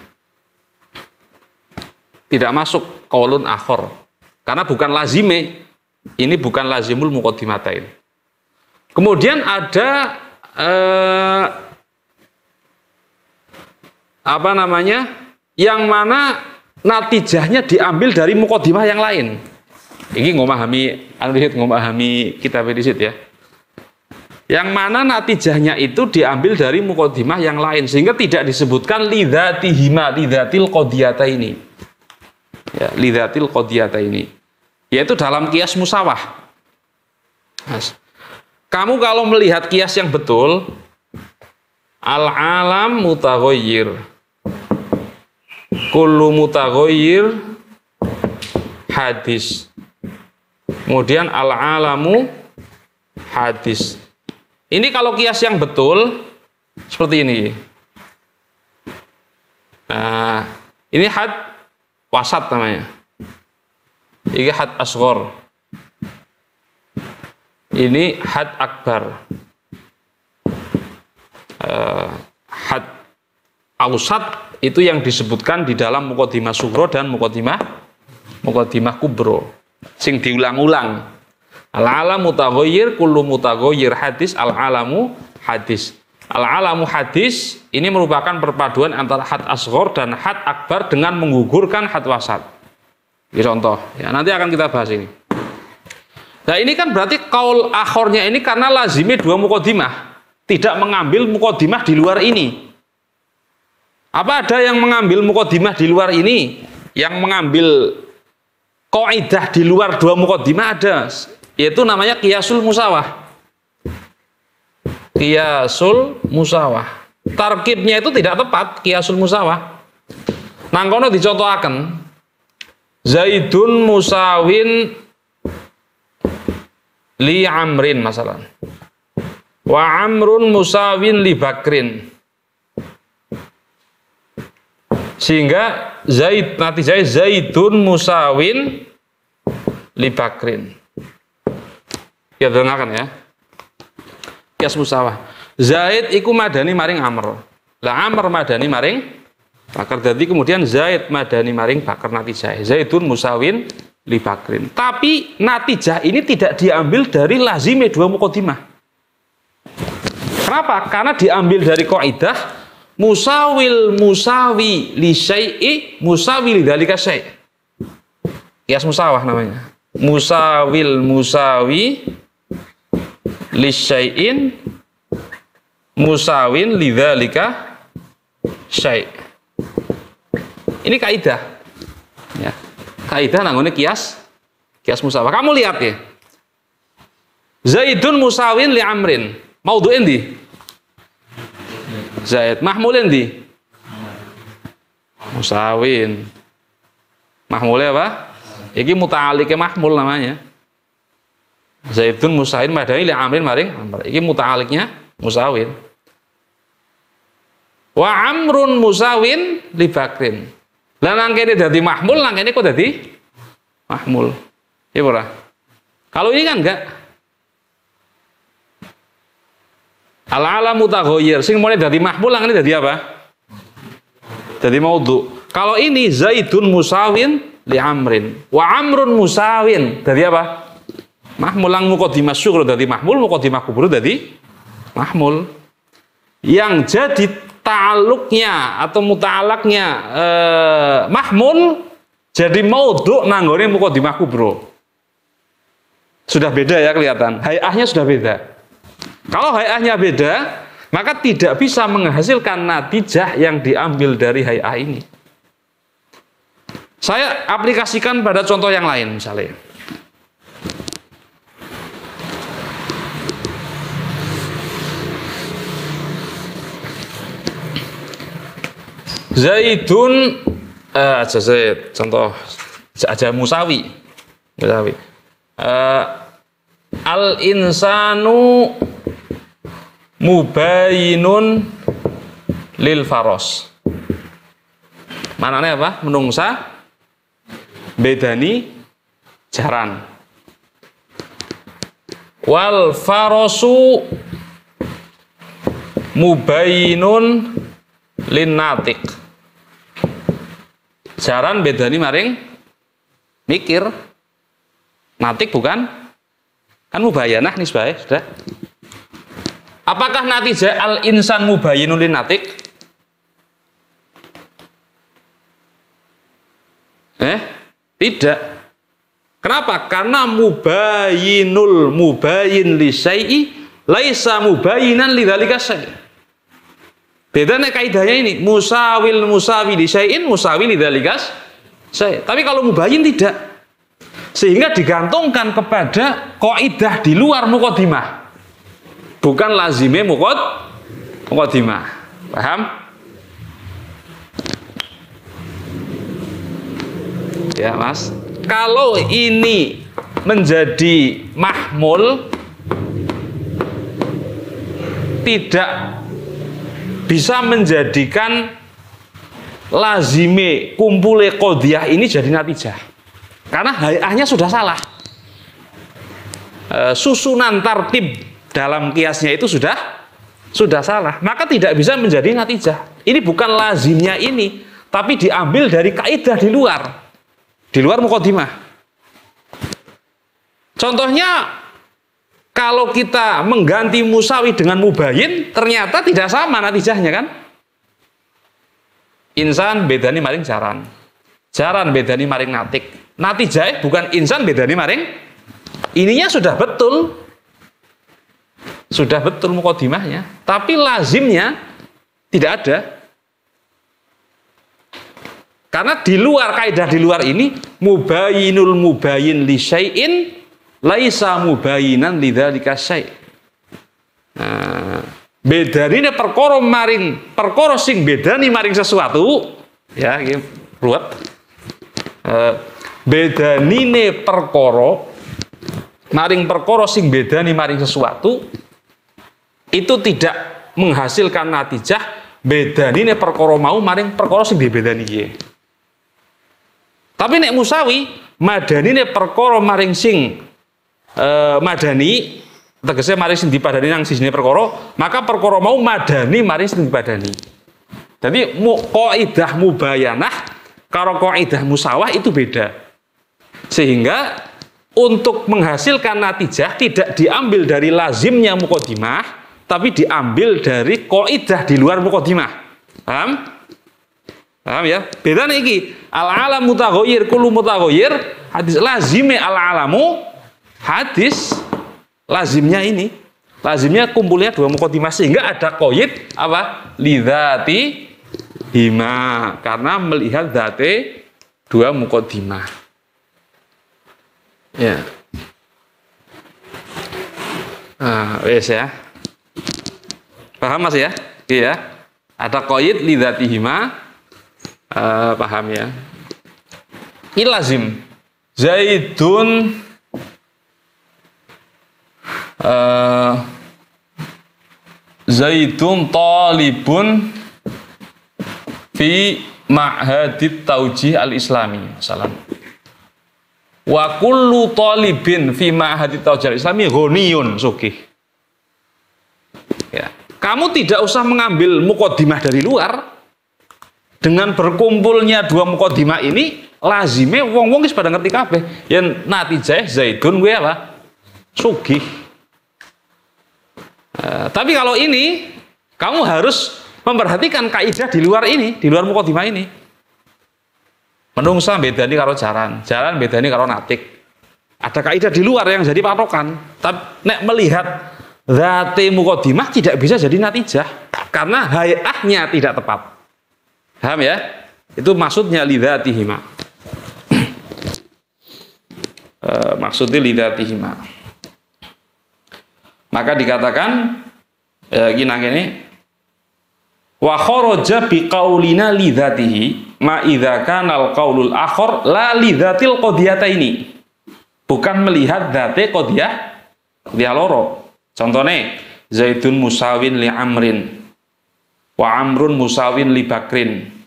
Tidak masuk qaulun akhar karena bukan lazime, ini bukan lazimul muqaddimatain. Kemudian ada eh, apa namanya yang mana natijahnya diambil dari muqaddimah yang lain. Ini ngomahami analisit ngomahami kitab edisit, ya. Yang mana natijahnya itu diambil dari muqaddimah yang lain sehingga tidak disebutkan lidzatihima, lidzatil qadiyataini. Ya, lidzatil qadiyataini, yaitu dalam qiyas musawah. Mas, kamu kalau melihat qiyas yang betul, al-alam mutaghayyir, kullu mutaghayyir hadis, Kemudian al-alamu hadis. Ini kalau kias yang betul seperti ini. Nah, ini had wasat namanya. Ini had asghar. Ini had akbar. Uh, had ausat itu yang disebutkan di dalam muqaddimah sugro dan muqaddimah muqaddimah kubro, sing diulang-ulang. Al-alamu mutaghayyir, kullu mutaghayyir hadis, al-alamu hadis. Al-alamu hadis ini merupakan perpaduan antara had asghar dan had akbar dengan menggugurkan had wasat. Ini contoh, ya nanti akan kita bahas ini. Nah ini kan berarti kaul akhornya ini karena lazimnya dua muqaddimah, tidak mengambil muqaddimah di luar ini. Apa ada yang mengambil muqaddimah di luar ini? Yang mengambil kaidah di luar dua muqaddimah ada, yaitu namanya qiyasul musawah. Qiyasul musawah. Tarkibnya itu tidak tepat qiyasul musawah. Nang kono dicontohaken Zaidun musawin li amrin masalan. Wa amrun musawin li bakrin. Sehingga Zaid nanti Zaid Zaidun musawin li bakrin. Ya dengarkan ya. Kias musawah. Zaid iku madani maring Amr. Lah Amr madani maring Bakar. Jadi kemudian Zaid madani maring Bakar natijah. Zaidun musawin li bakrin. Tapi natijah ini tidak diambil dari lazime dua muqaddimah. Kenapa? Karena diambil dari kaidah musawil musawi li syai'i musawi li dzalika syai'. Kias musawah namanya. Musawil musawi li syai'in musawin li dzalika syai'. Ini kaidah. Ya. Kaidah nanggone kias kias musawah. Kamu lihat ya. Zaidun musawin li amrin. Maudhu endi? Zaid. Mahmul endi? Musawin. Mahmulnya apa? Iki muta'alike mahmul namanya. Zaidun musawin madani li amrin maring amr. Iki muta'aliknya musawin. Wa amrun musawin li bakrin. Lah nang kene dadi mahmul, nang kene kok dadi mahmul. Iya ora? Kalau ini kan enggak. Al-alam mutaghayyir, sing mulai dari mahmul lang ini jadi apa? Jadi maudhu. Kalau ini Zaidun musawin li amrin, wa amrun musawin, jadi apa? Mahmul lang muqaddimah syukur dari mahmul, muqaddimah kubur dari mahmul. Yang jadi ta'alluqnya atau muta'alaknya eh, mahmul jadi maudhu nanggone muqaddimah kubro. Sudah beda ya kelihatan. Hayahnya sudah beda. Kalau hayahnya beda, maka tidak bisa menghasilkan natijah yang diambil dari hayah ini. Saya aplikasikan pada contoh yang lain misalnya. Zaidun eh, aja Zaid, contoh aja musawi. Musawi. Eh, al insanu mubayinun lil faros. Manane apa? Menungsa bedani jaran. Wal farosu mubayinun lin natik. Jaran bedani maring mikir. Natik bukan? Kan mubayanah nisbah sudah. Apakah natijah al-insan mubayyinun lin natik? Eh, tidak. Kenapa? Karena mubayyinul mubayyin li syai'i laisa mubayyinan li dzalika syai'. Bedanya kaidahnya ini, musawil musawi li syai'in musawi li dzalika syai'. Tapi kalau mubayyin tidak. Sehingga digantungkan kepada kaidah di luar muqaddimah. Bukan lazime muqad muqaddimah. Paham? Ya, Mas. Kalau ini menjadi mahmul tidak bisa menjadikan lazime kumpule qodiyah ini jadi natijah, karena hayahnya sudah salah. E, susunan tartib dalam kiasnya itu sudah sudah salah, maka tidak bisa menjadi natijah. Ini bukan lazimnya ini, tapi diambil dari kaidah di luar di luar muqaddimah. Contohnya, kalau kita mengganti musawi dengan mubayin, ternyata tidak sama natijahnya kan? Insan bedani maring jaran, jaran bedani maring natik. Natijahnya bukan insan bedani maring. Ininya sudah betul, sudah betul muqaddimahnya, tapi lazimnya tidak ada. Karena di luar kaidah di luar ini, mubayinul mubayin li syai'in laisa mubayinan lidzalika syai'. Nah, bedanine perkara maring perkara sing bedani maring sesuatu, ya iki ruwet. Eh, bedanine perkara maring perkara sing bedani maring sesuatu itu tidak menghasilkan natijah bedanine perkara mau maring perkara sing dibedani iki. Tapi nek musawi madanine perkara maring sing Uh, madani, tegese mari sing dipadani nang sisine perkara, maka perkara mau madani mari sing dipadani. Jadi mu, kaidah mubayanah karo kaidah musawah itu beda. Sehingga untuk menghasilkan natijah tidak diambil dari lazimnya muqaddimah, tapi diambil dari kaidah di luar muqaddimah. Paham? Paham ya? Beda nih iki. Al-alam mutaghayyir kullu mutaghayyir, hadis lazime al-alamu hadis lazimnya ini, lazimnya kumpulnya dua muqaddimah, sehingga ada qaid apa? Lidzati hima, karena melihat dzate dua muqaddimah. Ya. Ah, wes ya. Paham Mas ya? Iya. Ada qaid lidzati hima. Uh, paham ya? Ini lazim. Zaidun Uh, Zaidun talibun fi ma'hadit taujih al-islami salam. Wa kullu talibin fi ma'hadit taujih al-islami ghaniyun sugih. Ya. Kamu tidak usah mengambil muqaddimah dari luar. Dengan berkumpulnya dua muqaddimah ini, lazime wong-wong wis pada ngerti kabeh yen natijah Zaidun kuwi apa? Sugih. Uh, tapi kalau ini kamu harus memperhatikan kaidah di luar ini, di luar muqaddimah ini. Menungsa bedani karo jaran, jaran bedani karo natik. Ada kaidah di luar yang jadi patokan. Tapi nek melihat dzate muqaddimah tidak bisa jadi natijah karena hayahnya tidak tepat. Paham ya? Itu maksudnya lidzatihima. uh, maksudnya lidzatihima. Maka dikatakan eh, gini gini wa kharaja bi qaulina lidzatihi ma idza kana al qaulul akhar la lidzatil qadiyataini, bukan melihat dzate qadiyah qadiyah loro. Contohnya Zaidun musawin li amrin wa amrun musawin li bakrin.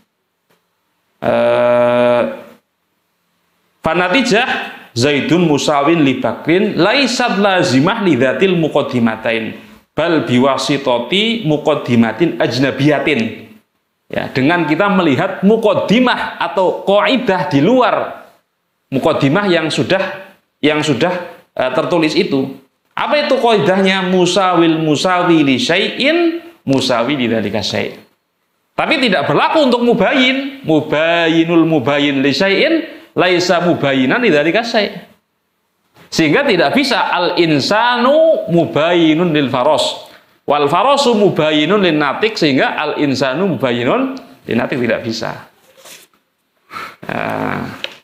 Eh, fanatijah Zaidun musawin li bakrin laisat lazimah lidzatil muqaddimatain bal biwasitati muqaddimatin ajnabiyatin. Ya, dengan kita melihat muqaddimah atau kaidah di luar muqaddimah yang sudah yang sudah uh, tertulis itu. Apa itu kaidahnya? Musawil musawi li syai'in musawi lidzalika syai'. Tapi tidak berlaku untuk mubayin. Mubayinul mubayin li syai'in laisa mubayinan lidzalika syai'. Sehingga tidak bisa al insanu mubayinun lil faros wal farosu mubayinun lin natik, sehingga al insanu mubayinun lin natik tidak bisa. Nah,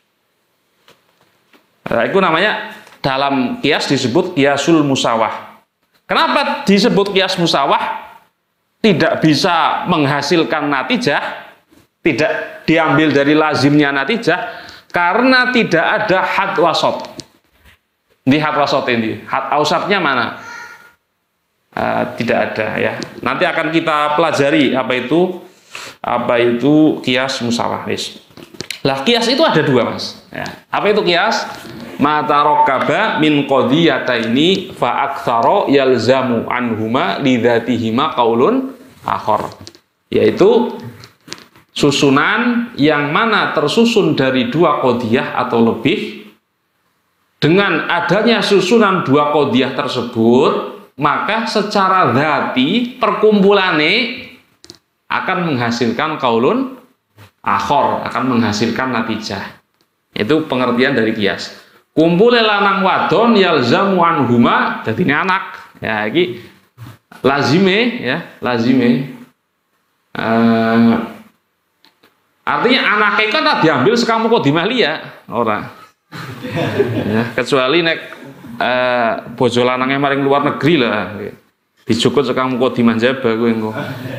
nah itu namanya dalam kias disebut kiasul musawah. Kenapa disebut kias musawah? Tidak bisa menghasilkan natijah, tidak diambil dari lazimnya natijah, karena tidak ada had wasot. Di hat wasat ini, hat ausatnya mana? Uh, tidak ada ya. Nanti akan kita pelajari apa itu apa itu kias musawah. Lah kias itu ada dua mas. Ya. Apa itu kias? Matarokaba min qadiyataini fa aktsara yalzamu anhuma lidzatihima qaulun akhar. Yaitu susunan yang mana tersusun dari dua qadiyah atau lebih. Dengan adanya susunan dua qadiyah tersebut, maka secara dzati perkumpulannya akan menghasilkan qaulun akhar, akan menghasilkan natijah. Itu pengertian dari kias. Kumpule lanang wadon yalzamu anhuma, dadi anak. Ya iki lazime ya, lazime. Uh, artinya anaknya kan tak diambil sekamu kodimah liya, ora. Ya, kecuali nek uh, bojo lanangnya maring luar negeri lah. Dijukut sekamu kodimah jaba kowe engko.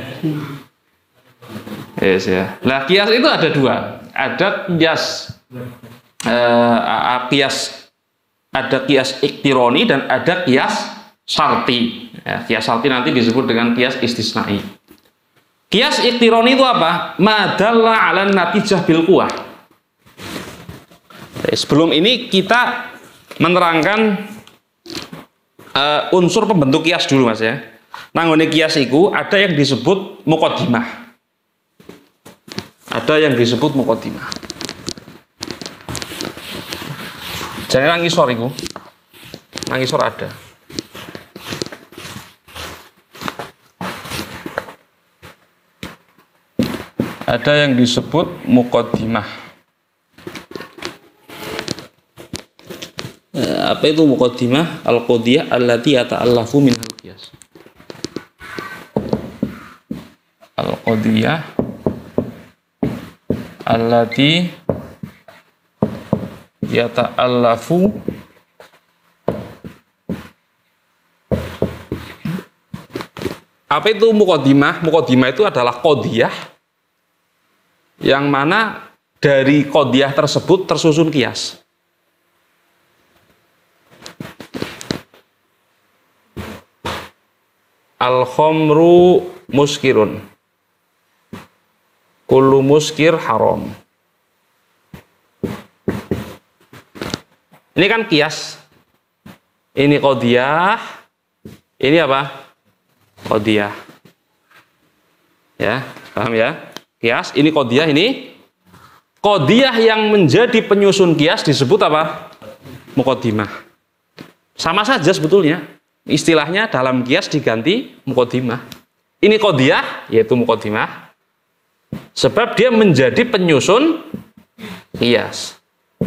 Yes ya. Lah kias itu ada dua. Ada kias uh, kias ada kias iktironi dan ada kias syarti. Ya, kias syarti nanti disebut dengan kias istisnai. Kias iktironi itu apa? Madalla 'alan natijah bil quwah. Sebelum ini kita menerangkan uh, unsur pembentuk kias dulu mas ya. Nanggone kias itu ada yang disebut muqaddimah. Ada yang disebut muqaddimah. Jangan ngisor iku. Ngisor ada. Ada yang disebut muqaddimah. Apa itu muqaddimah? Al-qadiyah allati yata'allafu min al-qiyas. Al-qadiyah allati yata'allafu Apa itu muqaddimah? Muqaddimah itu adalah qadiyah yang mana dari qadiyah tersebut tersusun qiyas. Al-khamru muskirun. Kullu muskir haram. Ini kan kias. Ini qadiyah. Ini apa? Qadiyah. Ya, paham ya? Kias, ini qadiyah, ini qadiyah yang menjadi penyusun kias disebut apa? Muqaddimah. Sama saja sebetulnya. Istilahnya dalam kias diganti muqaddimah. Ini qadiyah yaitu muqaddimah. Sebab dia menjadi penyusun kias.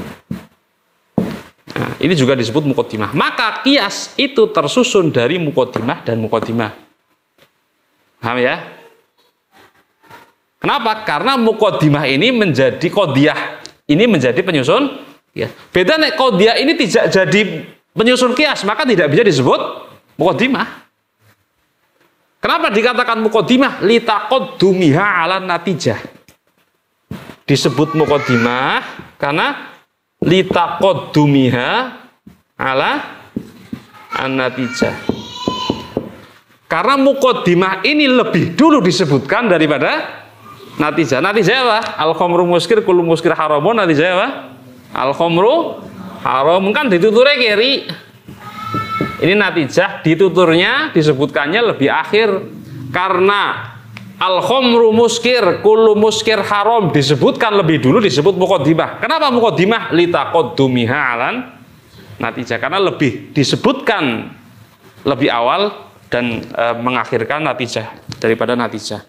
Nah, ini juga disebut muqaddimah. Maka kias itu tersusun dari muqaddimah dan muqaddimah. Paham ya? Kenapa? Karena muqaddimah ini menjadi qadiyah. Ini menjadi penyusun kias. Beda nek qadiyah ini tidak jadi penyusun kias, maka tidak bisa disebut muqaddimah. Kenapa dikatakan muqaddimah? Litaqaddumiha 'ala natijah. Disebut muqaddimah karena litaqaddumiha 'ala an-natijah. Karena muqaddimah ini lebih dulu disebutkan daripada natijah. Natijah apa? Al-khamru muskir kullu muskir haramun. Natijah apa? Al-khamru haram kan dituture kiri. Ini natijah dituturnya disebutkannya lebih akhir karena al-khamru muskir kullu muskir haram disebutkan lebih dulu disebut muqaddimah. Kenapa muqaddimah? Litaqaddumiha 'alan natijah, karena lebih disebutkan lebih awal dan e, mengakhirkan natijah daripada natijah.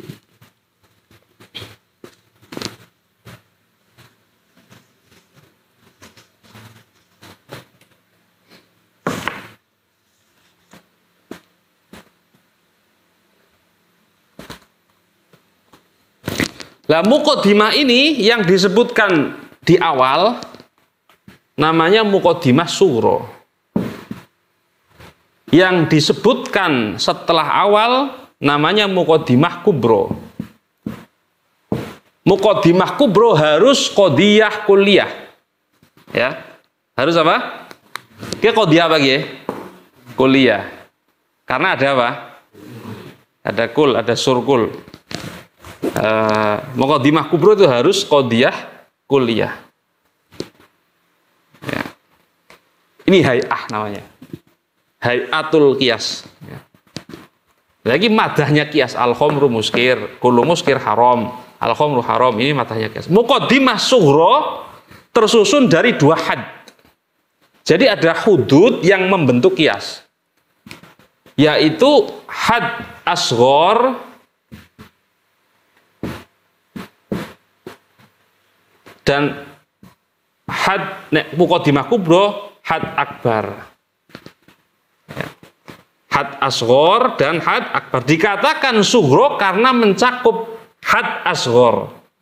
Lah muqaddimah ini yang disebutkan di awal namanya muqaddimah sughra. Yang disebutkan setelah awal namanya muqaddimah kubra. Muqaddimah kubra harus qadiyah kulliyah. Ya. Harus apa? Ki qadiyah apa ki? Kuliah. Karena ada apa? Ada kul, ada surkul. Uh, muqaddimah kubro itu harus qadiyah kuliah. Ya. Ini hay'ah namanya. Hay'atul qiyas. Ya. Lagi madahnya qiyas, al-khamru muskir, kullu muskir haram, al-khamru haram, ini madahnya qiyas. Muqaddimah sughra tersusun dari dua had. Jadi ada hudud yang membentuk qiyas. Yaitu had asghar dan had nek muqaddimah kubro had akbar. Ya. Had asghar dan had akbar. Dikatakan sughra karena mencakup had asghar.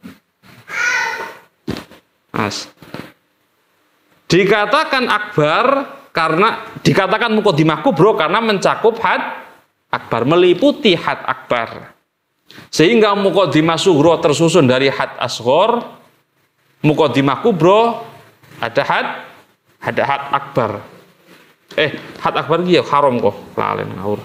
As. Dikatakan akbar karena dikatakan muqaddimah kubro karena mencakup had akbar, meliputi had akbar. Sehingga muqaddimah sughra tersusun dari had asghar, muqaddimah kubro ada had ada had akbar. Eh, had akbar iki ya haram kok, lalen ngawur.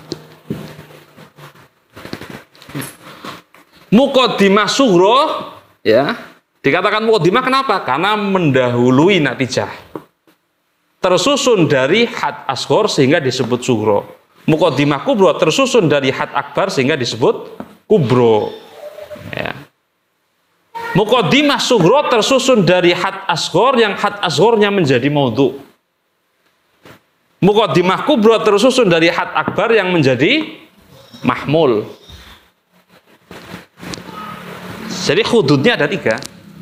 Muqaddimah sughra ya, dikatakan muqaddimah kenapa? Karena mendahului natijah. Tersusun dari had asghar sehingga disebut sughra. Muqaddimah kubro tersusun dari had akbar sehingga disebut kubro. Ya. Muqaddimah sughra tersusun dari had asghar yang had asgharnya menjadi maudhu. Muqaddimah kubro tersusun dari had akbar yang menjadi mahmul. Jadi hududnya ada tiga.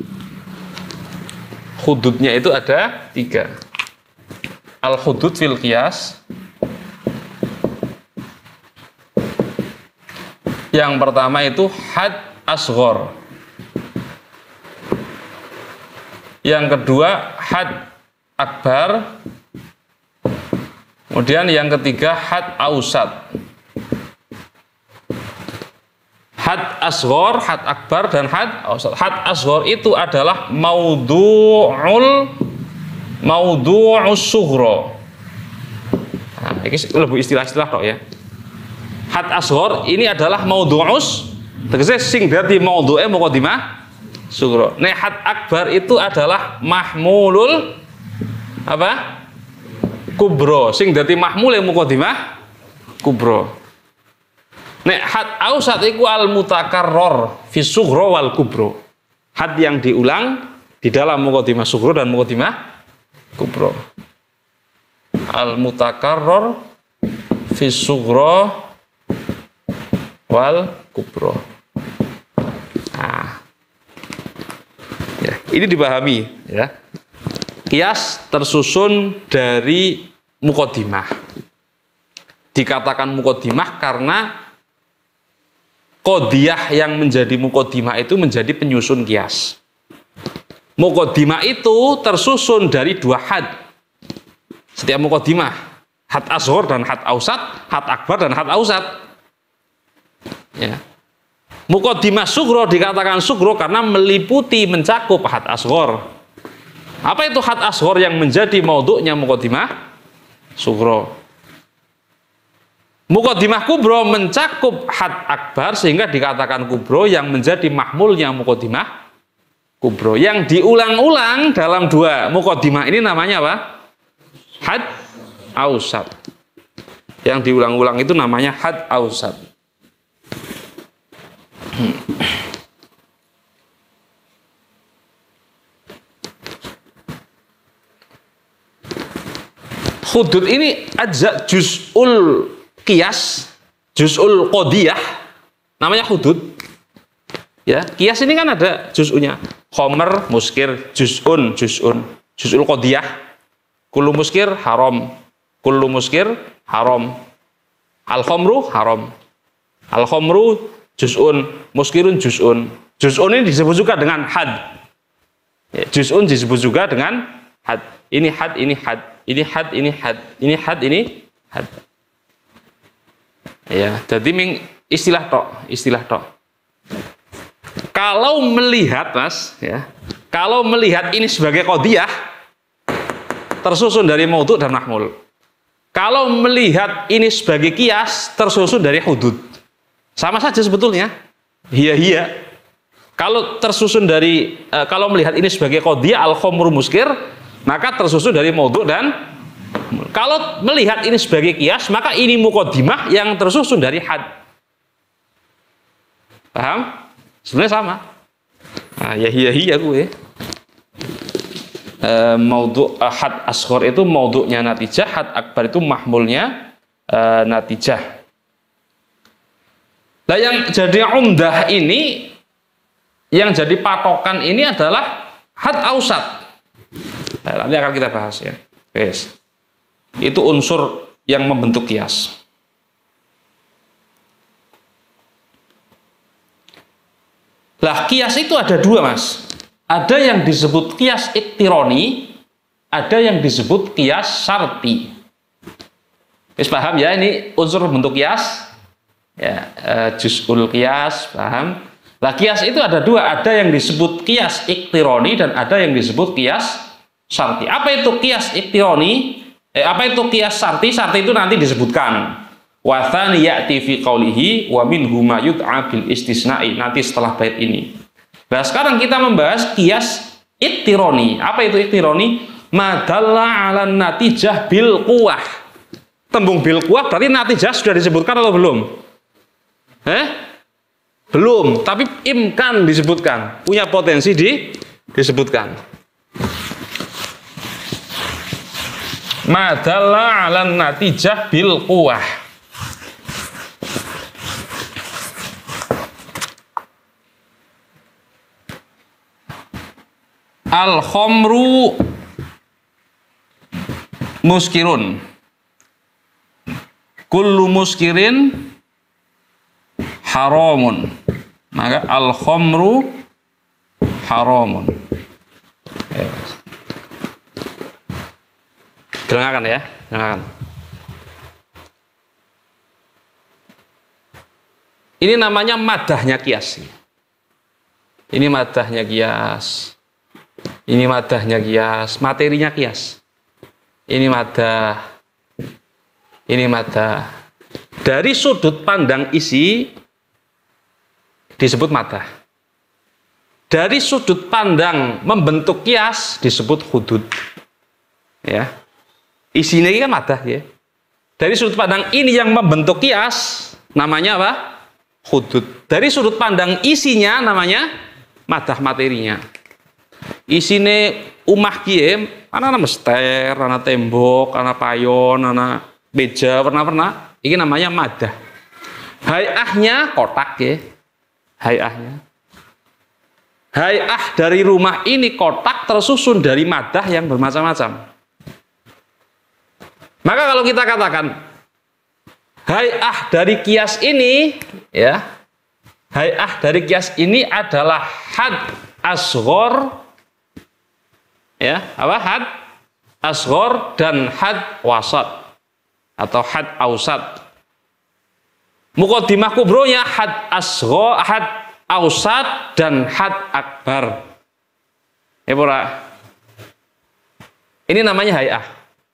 Hududnya itu ada tiga. Al-hudud fil qiyas. Yang pertama itu had asghar. Yang kedua had akbar. Kemudian yang ketiga had ausat. Had asghar, had akbar dan had ausat. Had asghar itu adalah maudhu'ul maudhu'us sughra. Nah, ini lebih istilah-istilah tok ya. Had asghar ini adalah maudhu'us, tegese sing dadi maudhu'e muqaddimah sughra. Nek had akbar itu adalah mahmulul apa? Kubro, sing dadi mahmule muqaddimah kubro. Nek had ausat iku al mutakarrar fi sughra wal kubro. Had yang diulang di dalam muqaddimah sughra dan muqaddimah kubro. Al mutakarrar fi sughra wal kubro. Nah, ya, ini dipahami ya. Qiyas tersusun dari muqaddimah. Dikatakan muqaddimah karena qadiyah yang menjadi muqaddimah itu menjadi penyusun qiyas. Muqaddimah itu tersusun dari dua had. Setiap muqaddimah, had asghar dan had ausat, had akbar dan had ausat. Ya. Muqaddimah sughra dikatakan sughra karena meliputi mencakup had asghar. Apa itu had asghar yang menjadi maudhu'nya muqaddimah sughra? Muqaddimah kubro mencakup had akbar sehingga dikatakan kubro yang menjadi mahmulnya muqaddimah kubro. Yang diulang-ulang dalam dua muqaddimah ini namanya apa? Had ausat. Yang diulang-ulang itu namanya had ausat. Hudud ini ajza juz'ul qiyas, juz'ul qadiyah, namanya hudud. Ya, qiyas ini kan ada juz'unya. Khamr, muskir, juz'un, juz'un, juz'ul qadiyah. Kullu muskir haram, kullu muskir haram. Al-khamru haram. Al-khamru juz'un, muskirun juz'un. Juz'un ini disebut juga dengan had. Ya, juz'un disebut juga dengan had. Ini had, ini had, ini had, ini had, ini had, ini had. Ya, jadi ming istilah tok, istilah tok. Kalau melihat, Mas, ya, kalau melihat ini sebagai qadiyah, tersusun dari maudhu dan mahmul. Kalau melihat ini sebagai kias, tersusun dari hudud. Sama saja sebetulnya. Iya-iya. Kalau tersusun dari, e, kalau melihat ini sebagai qadhiyah al-khamru muskir, maka tersusun dari maudhu dan kalau melihat ini sebagai kias, maka ini muqaddimah yang tersusun dari had. Paham? Sebenarnya sama. Nah, ya iya-iya gue. E, maudhu had asghar itu maudhu'nya natijah, had akbar itu mahmulnya e, natijah. Nah, yang jadi umdah ini, yang jadi patokan ini adalah had ausat. Nah, nanti akan kita bahas ya. Yes. Itu unsur yang membentuk kias. Lah, kias itu ada dua, Mas. Ada yang disebut kias iktironi, ada yang disebut kias syarti. Wis paham ya, ini unsur bentuk kias. Ya, uh, juz'ul kias, paham? Lah, kias itu ada dua, ada yang disebut kias iktironi dan ada yang disebut kias syarti. Apa itu kias iktironi? Eh, apa itu kias syarti? Syarti itu nanti disebutkan. Wa tsani ya'ti fi qaulihi wa minhu ma yud'a bil istisna'i, nanti setelah bait ini. Nah, sekarang kita membahas kias iktironi. Apa itu iktironi? Madalla 'ala natijah bil quwah. Tembung bil quwah berarti natijah sudah disebutkan atau belum? Eh? Belum, tapi imkan disebutkan, punya potensi di disebutkan. Madalla 'ala natijah bil quwah. Al khamru muskirun. Kullu muskirin haramun. Maka al khamru haramun. Dengarkan ya, dengarkan. Ini namanya madahnya kias. Ini madahnya kias. Ini madahnya kias, materinya kias. Ini madah. Ini madah. Dari sudut pandang isi disebut madah. Dari sudut pandang membentuk kias disebut hudud. Ya. Isinya ini kan madah ya. Dari sudut pandang ini yang membentuk kias namanya apa? Hudud. Dari sudut pandang isinya namanya madah materinya. Isine umah kie, ana mester, ana tembok, ana payon, ana meja, pernah-pernah. Ini namanya madah. Hayahnya kotak ya. Hayahnya. Hayah dari rumah ini kotak tersusun dari madah yang bermacam-macam. Maka kalau kita katakan hayah dari kias ini, ya, hayah dari kias ini adalah had asghar, ya, apa had asghar dan had wasat atau had ausat. Muqaddimah kubronya had asghar, had ausat dan had akbar. Ya, pura. Ini namanya hayah.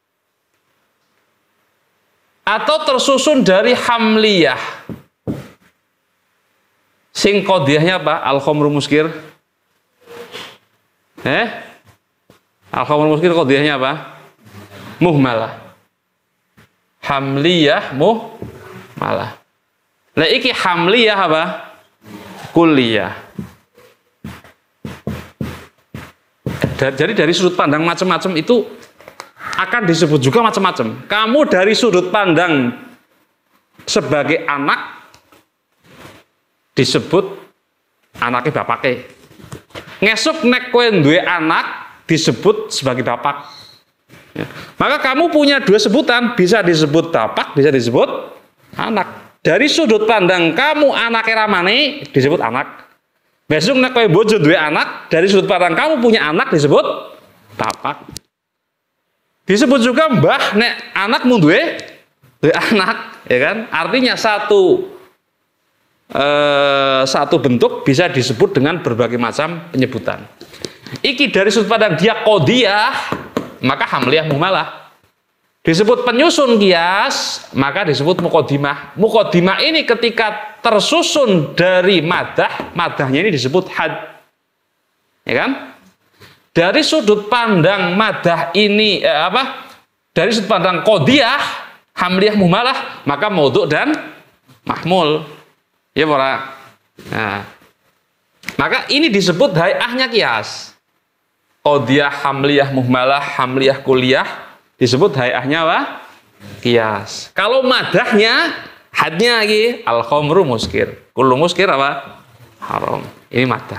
Atau tersusun dari hamliyah. Sing qadhiyahnya apa? Al khamru muskir. Eh? Al khamru muskir qadhiyahnya apa? Muhmalah. Hamliyah muhmalah. Lah iki hamliyah apa? Kulliyah. Jadi dari sudut pandang macam-macam itu akan disebut juga macam-macam. Kamu dari sudut pandang sebagai anak disebut anaknya bapake. Ngesuk nek kowe duwe anak disebut sebagai bapak. Ya. Maka kamu punya dua sebutan, bisa disebut bapak, bisa disebut anak. Dari sudut pandang kamu anaknya ramane disebut anak. Besok nek kowe bojo duwe anak, dari sudut pandang kamu punya anak disebut bapak. Disebut juga mbah nek anakmu duwe duwe anak, ya kan? Artinya satu eh, satu bentuk bisa disebut dengan berbagai macam penyebutan. Iki dari sudut pandang dia qadhiyah, maka hamliyah muhmalah. Disebut penyusun kias, maka disebut muqaddimah. Muqaddimah ini ketika tersusun dari madah, madahnya ini disebut had. Ya kan? Dari sudut pandang madah ini eh, apa? Dari sudut pandang qodiyah, hamliyah muhmalah, maka maudhu' dan mahmul. Ya, para. Nah, maka ini disebut hay'ahnya kias. Qodiyah, hamliyah muhmalah, hamliyah kuliah disebut hay'ahnya apa? Kias. Kalau madahnya, hadnya lagi al khamru muskir. Kullu muskir apa? Haram. Ini madah.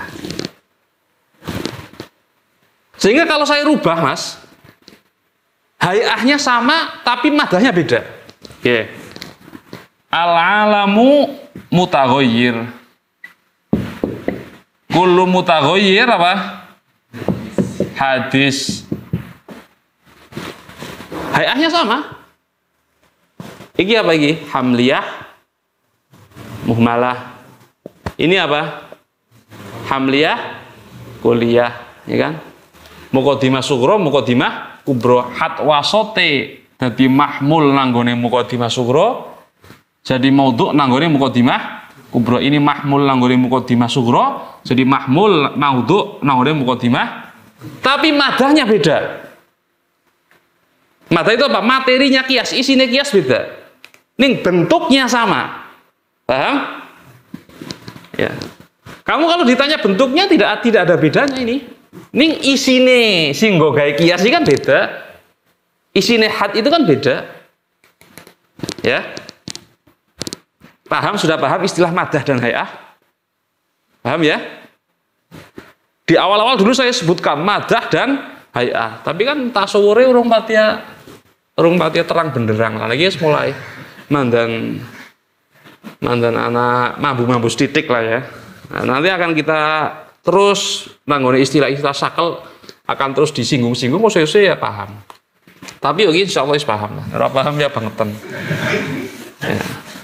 Sehingga kalau saya rubah, Mas, hay'ahnya sama tapi madahnya beda. Oke. Al-alamu mutaghayyir. Kullu mutaghayyir apa? Hadis. Hay'ahnya sama. Iki apa iki? Hamliyah muhmalah. Ini apa? Hamliyah kuliah, ya kan? Muqaddimah sughra, muqaddimah kubra. Had wasote dadi mahmul nanggone muqaddimah sughra, jadi maudhu' nanggone muqaddimah kubra. Ini mahmul nanggone muqaddimah sughra, jadi mahmul maudhu' nanggone muqaddimah. Tapi madahnya beda. Madah itu apa? Materinya kias, isinya kias beda. Ning bentuknya sama. Paham? Ya. Kamu kalau ditanya bentuknya tidak tidak ada bedanya ini. Ning isine sing nggo gawe kias iki kan beda. Isine had itu kan beda. Ya. Paham, sudah paham istilah madah dan hay'ah? Paham ya? Di awal-awal dulu saya sebutkan madah dan hay'ah. Tapi kan tasawure urung patia urung patia terang benderang. Lagi mulai mandan mandan anak mambu-mambu titik lah ya. Nah, nanti akan kita terus nanggone istilah-istilah sakel akan terus disinggung-singgung, kok saya ya paham. Tapi oke, insya Allah is paham lah. Ora paham ya bangetan. Ya.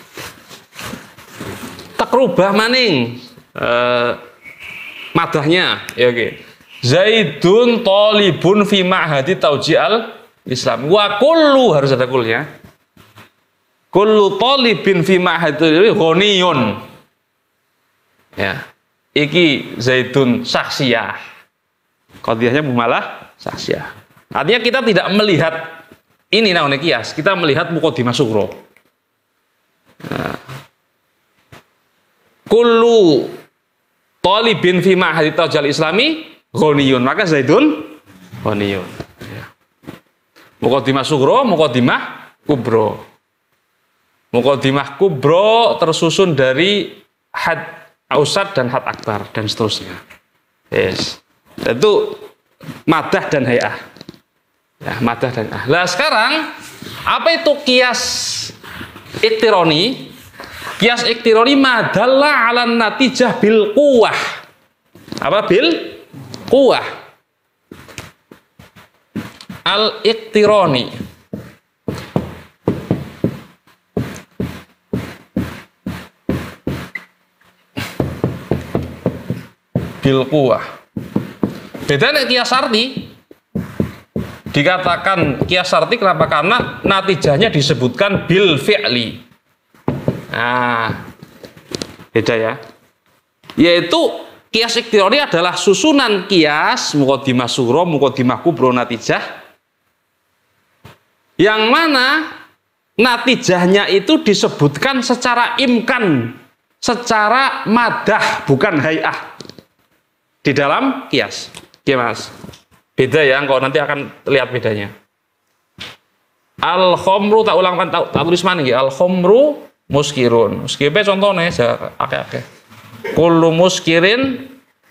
Tak rubah maning eh, madahnya, ya oke. Zaidun talibun fi ma'hadi tauji'al Islam. Wa kullu harus ada kulnya. Kullu talibin fi ma'hadi ghaniyun. Ya. Iki Zaidun saksiyah. Qadiyahnya muhmalah saksiyah. Artinya kita tidak melihat ini namanya kias, kita melihat muqaddimah sughra. Nah. Kullu talibin fi ma'hadi tauji'al Islami ghaniyun, maka Zaidun ghaniyun. Ya. Muqaddimah sughra, muqaddimah kubra. Muqaddimah kubra tersusun dari had ausad dan had akbar dan seterusnya. Yes. Itu madah dan hay'ah. Ya, madah dan hay'ah. Lah sekarang apa itu kias iktironi? Kias iktironi madalla 'alan natijah bil quwwah. Apa bil quwwah? Al iktironi. Bil quwwah. Bedanya kias arti. Dikatakan kias arti kenapa? Karena natijahnya disebutkan bil fi'li. Nah, beda ya. Yaitu kias iktironi adalah susunan kias muqaddimah sughra, muqaddimah kubra, natijah. Yang mana natijahnya itu disebutkan secara imkan, secara madah, bukan hay'ah. Di dalam kias. Oke, Mas. Beda ya, engkau nanti akan lihat bedanya. Al khomru tak ulang tak, tak tulis mana nggih? Al khomru muskirun. Muskirpe contohnya saya akeh-akeh. Kullu muskirin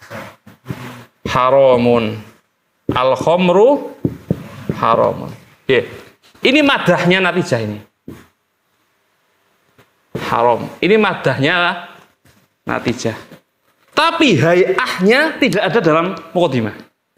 haramun. Al khomru haramun. Oke. Ini madahnya natijah ini. Haram. Ini madahnya natijah. Tapi hay'ahnya tidak ada dalam muqaddimah.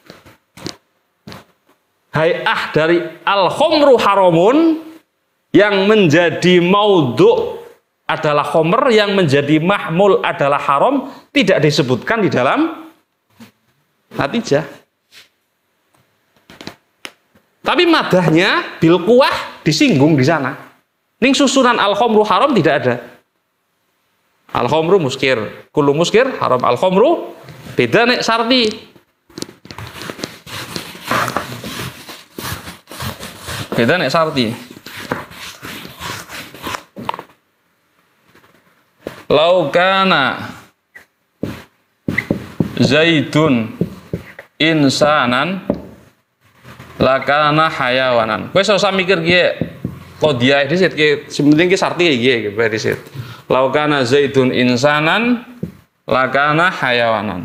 Hay'ah dari al-khomru haramun yang menjadi maudhu' adalah khomer, yang menjadi mahmul adalah haram, tidak disebutkan di dalam natijah. Tapi madahnya bil kuah disinggung di sana. Ning susunan al khamru haram tidak ada. Al khamru muskir, kullu muskir haram. Al khamru beda nek sarti. Beda nek sarti. Lau kana Zaidun insanan lakana hayawanan. Kowe usah mikir ki qodiyah disit ki, penting ki sarti iki ki disit. Lau kana Zaidun insanan lakana hayawanan.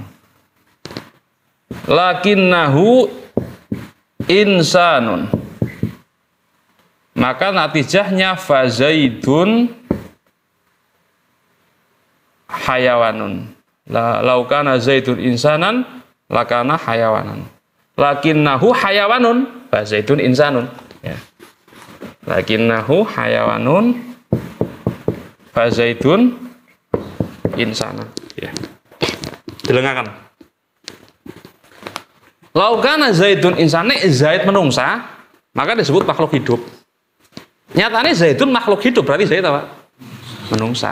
Lakinnahu insanun. Maka natijahnya fa Zaidun hayawanun. La laukana Zaidun insanan lakana hayawanan. Lakinnahu hayawanun fa Zaidun insanun. Ya. Lakinnahu hayawanun fa Zaidun insanan. Ya. Dilengakan. Laukana Zaidun insanan, Zaid menungsa, maka disebut makhluk hidup. Nyatanya Zaidun makhluk hidup, berarti Zaid apa? Menungsa.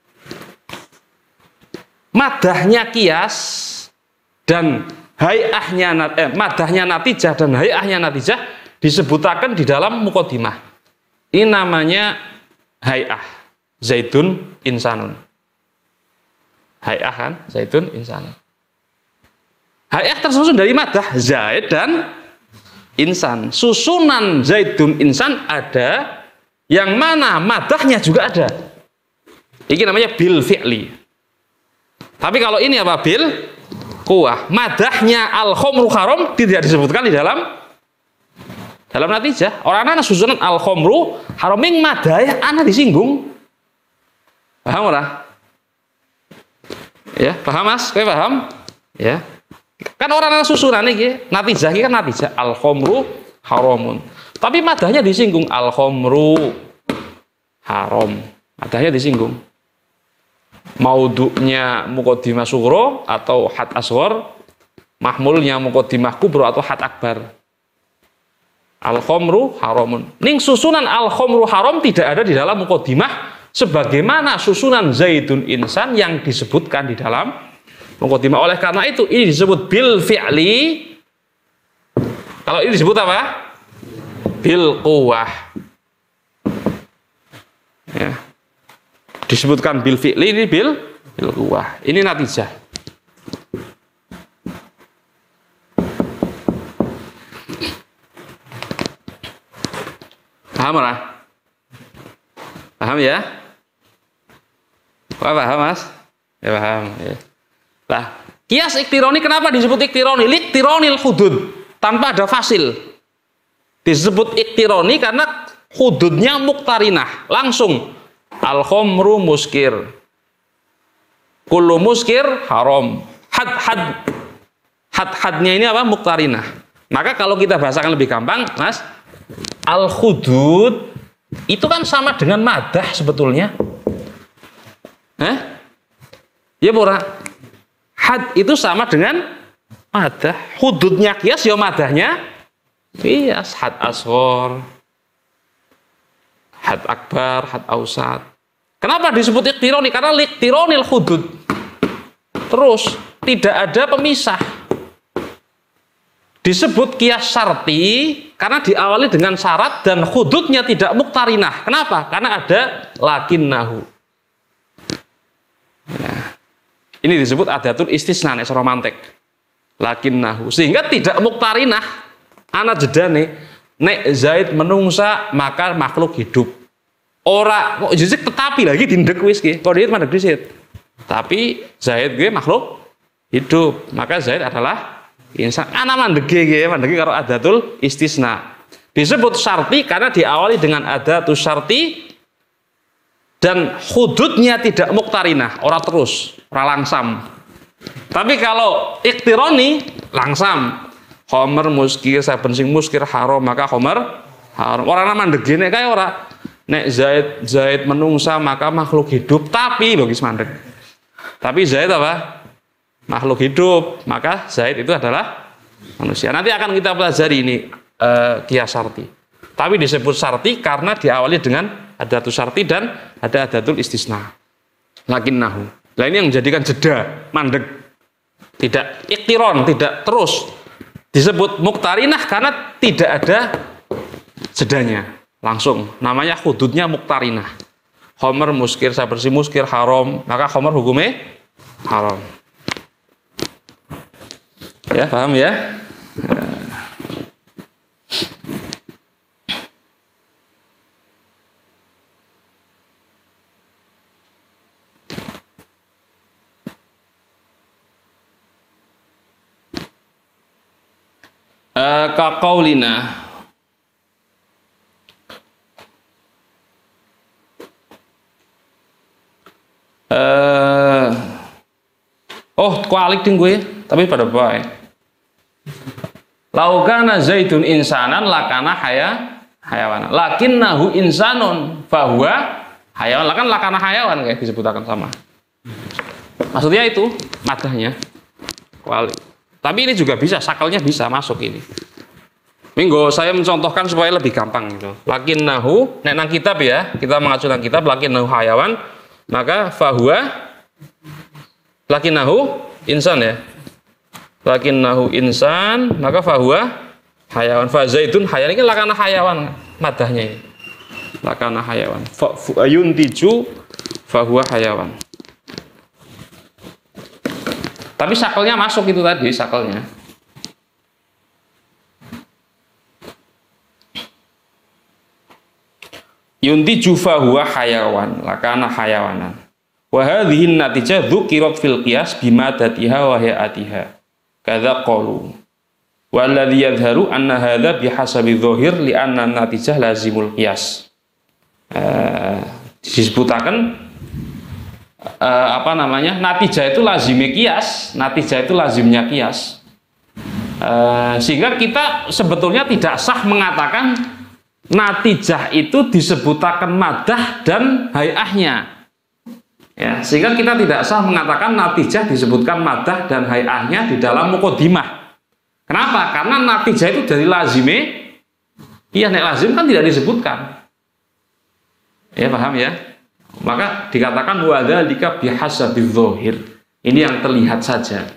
Madahnya kias dan hayahnya eh, madahnya natijah dan hayahnya natijah disebutakan di dalam muqaddimah. Ini namanya hayah Zaidun insanun. Hayah kan Zaidun insanun. Hayah tersusun dari madah Zaid dan insan. Susunan Zaidun insan ada, yang mana madahnya juga ada. Ini namanya bil fi'li. Tapi kalau ini apa? Bil kuah. Madahnya al khamru haram tidak disebutkan di dalam dalam natijah. Orang-orang susunan al khamru haram yang madahnya ana disinggung. Paham ora? Ya, paham Mas? Kowe paham? Ya. Kan orang-orang susunan iki natijah iki kan natijah al khamru haramun. Tapi madahnya disinggung al khamru haram. Madahnya disinggung. Maudhu'nya muqaddimah sughra atau had asghar, mahmulnya muqaddimah kubra atau had akbar. Al khamru haramun. Ning susunan al khamru haram tidak ada di dalam muqaddimah sebagaimana susunan Zaidun insan yang disebutkan di dalam muqaddimah. Oleh karena itu ini disebut bil fi'li. Kalau ini disebut apa? Bil quwah. Ya. Disebutkan bil fi'li, ini bil bil quwah. Ini natijah. Paham lah? Paham ya? Wah, paham Mas? Ya paham. Ya. Nah, kias iktironi kenapa disebut iktironi? Liktironil hudud, tanpa ada fasil. Disebut iktironi karena hududnya muktarinah, langsung. Al khamru muskir, kullu muskir haram. Had had had hadnya ini apa? Muktarinah. Maka kalau kita bahasakan lebih gampang, Mas, al hudud itu kan sama dengan madah sebetulnya. Eh? Ya pura. Had itu sama dengan madah. Hududnya kias ya madahnya kias. Had asghar, had akbar, had ausat. Kenapa disebut iktironi? Karena liktironil hudud. Terus tidak ada pemisah. Disebut kias syarti karena diawali dengan syarat dan hududnya tidak muktarinah. Kenapa? Karena ada lakinnahu. Nah, ini disebut adatul istisna nek romantik. Lakinnahu. Sehingga tidak muktarinah. Ana jedane nek Zaid menungsa maka makhluk hidup. Ora kok jisik tetapi lagi dindek wis ki. Kok dia mandek disit. Tapi Zaid gue makhluk hidup. Maka Zaid adalah insan. Ana mandek ge mandek karo adatul istisna. Disebut syarti karena diawali dengan adatus syarti dan hududnya tidak muktarinah, ora terus, ora langsam. Tapi kalau iktironi langsam. Khomer muskir saben sing muskir haram maka khomer haram. Ora mandek gene kae ora. Nek Zaid Zaid menungsa maka makhluk hidup, tapi logis mandek. Tapi Zaid apa? Makhluk hidup, maka Zaid itu adalah manusia. Nanti akan kita pelajari ini uh, kias syarti. Tapi disebut syarti karena diawali dengan adatus syarti dan ada adatul istisna. Lakinnahu. Nah ini yang menjadikan jeda, mandek. Tidak iktiron, tidak terus. Disebut muktarinah karena tidak ada jedanya. Langsung. Namanya hududnya muktarinah. Khomer muskir, sabersi muskir, haram. Maka khomer hukumnya haram. Ya, paham ya? Uh, kaqaulina uh, oh kualik ding gue tapi pada baik laukana zaidun insanan lakana haya hayawan lakinnahu insanun fahuwa hayawan lakan lakana hayawan kayak disebutakan sama maksudnya itu madahnya kualik. Tapi ini juga bisa, sakalnya bisa masuk ini. Minggu saya mencontohkan supaya lebih gampang gitu. Lakinnahu, nek nang kitab ya, kita mengacu nang kitab lakinnahu hayawan, maka fahuwa lakinnahu insan ya. Lakinnahu insan, maka fahuwa hayawan. Fa zaidun hayawan ini lakana hayawan madahnya ini. Lakana hayawan. Fa yuntiju fahuwa hayawan. Tapi sakelnya masuk itu tadi, sakelnya. Yunti jufa huwa hayawan, lakana hayawanan. Wa hadhihi natijah dzukirat fil qiyas bima datiha wa hayatiha. Kadza qalu. Wa alladhi yadhharu anna hadza bihasabi dzahir li anna natijah lazimul qiyas. Uh, disebutaken Uh, apa namanya natijah itu lazimnya kias, natijah itu lazimnya kias, uh, sehingga kita sebetulnya tidak sah mengatakan natijah itu disebutakan madah dan hayahnya, ya, sehingga kita tidak sah mengatakan natijah disebutkan madah dan hayahnya di dalam muqaddimah. Kenapa? Karena natijah itu dari lazimnya, iya, nek lazim kan tidak disebutkan, ya paham ya? Maka dikatakan wadzalika bihasabiz dzahir. Ini yang terlihat saja.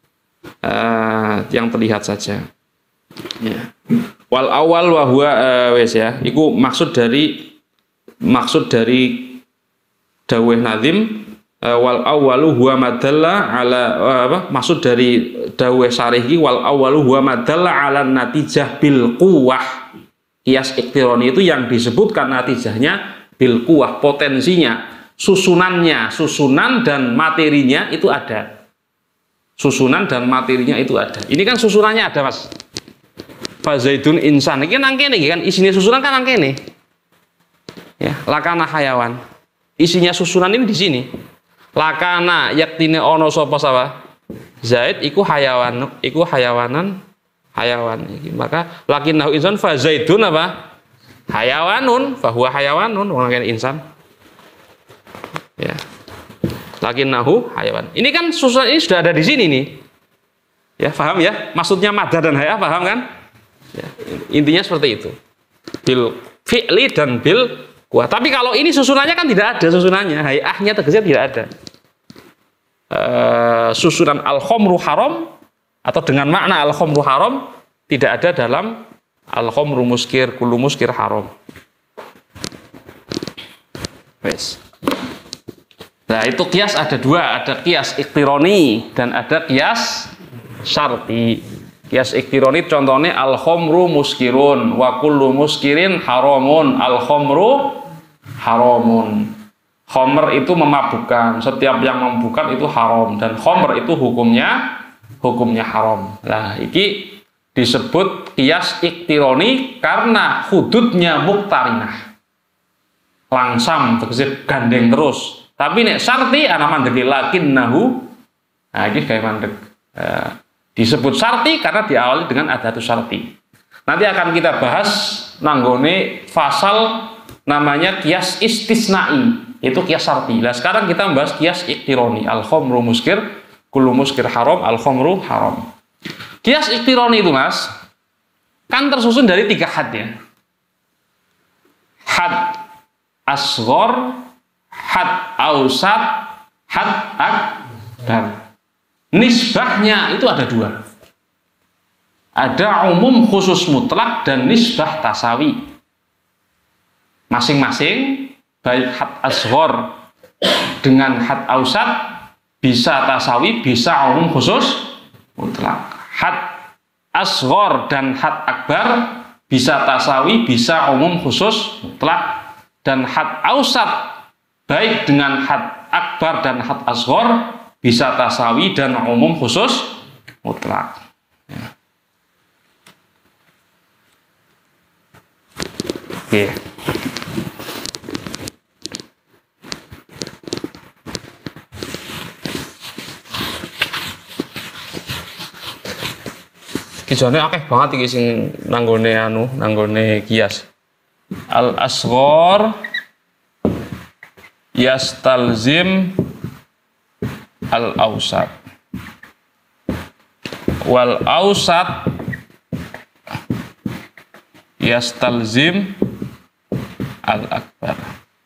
Uh, yang terlihat saja. Ya. Wal awal wa huwa uh, wes ya. Iku maksud dari maksud dari dawuh nazim uh, wal awalu huwa madalla ala uh, apa? Maksud dari dawuh syarih iki wal awalu huwa madalla ala natijah bil quwwah. Qiyas iktironi itu yang disebutkan natijahnya bil kuah, potensinya, susunannya, susunan dan materinya itu ada. Susunan dan materinya itu ada. Ini kan susunannya ada, Mas. Fa zaidun insan. Iki nang kene kan isinya susunan kan nang kene. Ya, lakana hayawan. Isinya susunan ini di sini. Lakana yaktine ono sapa sapa? Zaid iku hayawan, iku hayawanan, hayawan iki. Maka lakinnahu insan fa zaidun apa? Hayawanun, fahuwa hayawanun, orang kena insan. Ya. Lakinnahu hayawan. Ini kan susunan ini sudah ada di sini nih. Ya, paham ya? Maksudnya madah dan hayah, paham kan? Ya. Intinya seperti itu. Bil fi'li dan bil kuah. Tapi kalau ini susunannya kan tidak ada susunannya. Hayahnya tegasnya tidak ada. Uh, susunan al-khomru haram atau dengan makna al-khomru haram tidak ada dalam al-khomru muskir, kullu muskir haram. Wes. Nah itu kias ada dua, ada kias iktironi dan ada kias syarti. Kias iktironi contohnya al-khomru muskirun wa kullu muskirin haramun. Al-khomru haramun. Khomer itu memabukkan, setiap yang memabukkan itu haram dan khomer itu hukumnya hukumnya haram. Nah ini disebut kias iktironi karena hududnya muktarinah, langsam tegese gandeng terus. Tapi nek syarti ana mandek lakinnahu, nah ini kayak mandek eh, disebut syarti karena diawali dengan adatus syarti. Nanti akan kita bahas nanggone fasal namanya kias istisnai, itu kias syarti. Nah sekarang kita membahas kias iktironi, al khomru muskir, kullu muskir haram, al khomru haram. Kias iktironi itu mas, kan tersusun dari tiga had ya. Had asghar, had ausat, had akbar. Nisbahnya itu ada dua. Ada umum khusus mutlak dan nisbah tasawi. Masing-masing baik had asghar dengan had ausat bisa tasawi, bisa umum khusus mutlak. Had asghar dan had akbar bisa tasawi, bisa umum khusus mutlak. Dan had ausat baik dengan had akbar dan had asghar bisa tasawi dan umum khusus mutlak. Ya. Oke. Kijane akeh banget iki sing nanggone anu, nanggone kias. Al asghar yastalzim al ausat wal ausat yastalzim al akbar.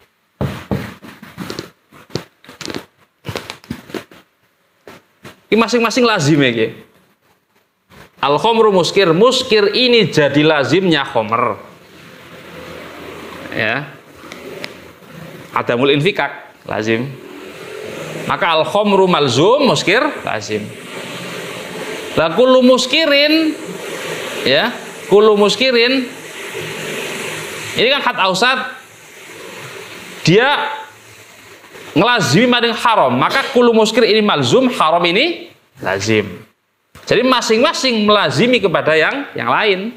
Ini masing-masing lazim ya. Al khomru muskir, muskir ini jadi lazimnya khomer. Ya, adamul infikak lazim. Maka al khomru malzum muskir lazim. La kullu muskirin, ya, kullu muskirin ini kan had ausat, dia ngelazimi maring haram, maka kullu muskir ini malzum, haram ini lazim. Jadi masing-masing melazimi kepada yang yang lain.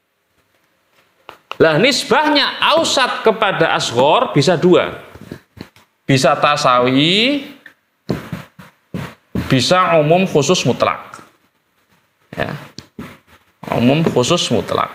Lah nisbahnya ausat kepada asghar bisa dua, bisa tasawi, bisa umum khusus mutlak. Ya, umum khusus mutlak.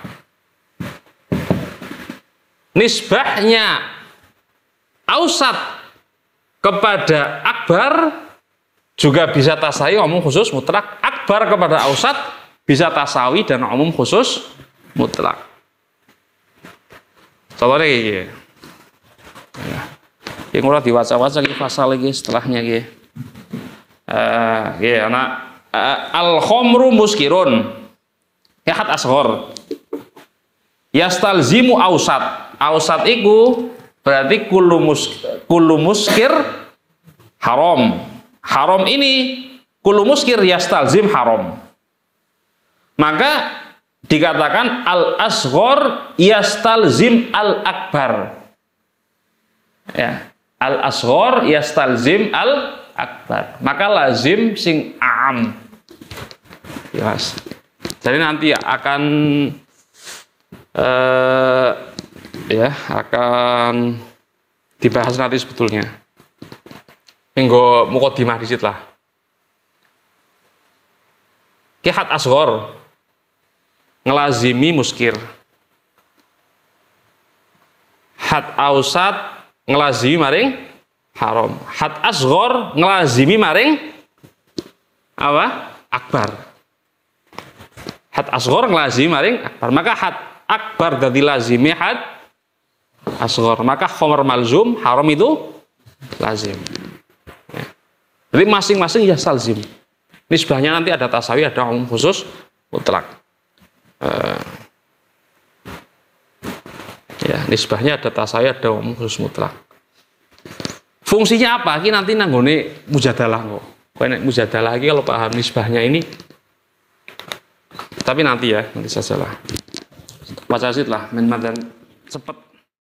Nisbahnya ausat kepada akbar juga bisa tasawi, umum khusus mutlak. Akbar kepada ausat bisa tasawi dan umum khusus mutlak. Contohnya kayak gini. Ya. Yang udah diwaca-waca lagi pasal lagi setelahnya gitu. Uh, ya, anak uh, al khomru muskirun. Ya had asghar. Yastalzimu ausat. Ausat iku berarti kullu mus kullu muskir haram. Haram ini kullu muskir yastalzim haram. Maka dikatakan al asghar yastalzim al akbar. Ya, al asghar yastalzim al akbar. Maka lazim sing am. Jelas. Jadi nanti akan eh, ya akan dibahas nanti sebetulnya. Minggu mukodimah disit lah. Ki had asghar ngelazimi muskir, had ausat ngelazimi maring haram, had asghar ngelazimi maring apa? Akbar. Had asghar ngelazimi maring akbar. Maka had akbar dadi lazimi had asghar. Maka khomer malzum haram itu lazim. Ya. Jadi masing-masing ya salzim. Nisbahnya nanti ada tasawi, ada umum khusus mutlak. Uh, ya, nisbahnya ada tasawi, ada umum khusus mutlak. Fungsinya apa? Ini nanti nanggone mujadalah kok. Kok mujadalah lagi kalau paham nisbahnya ini. Tapi nanti ya, nanti sajalah. Baca sit lah, men madan cepet.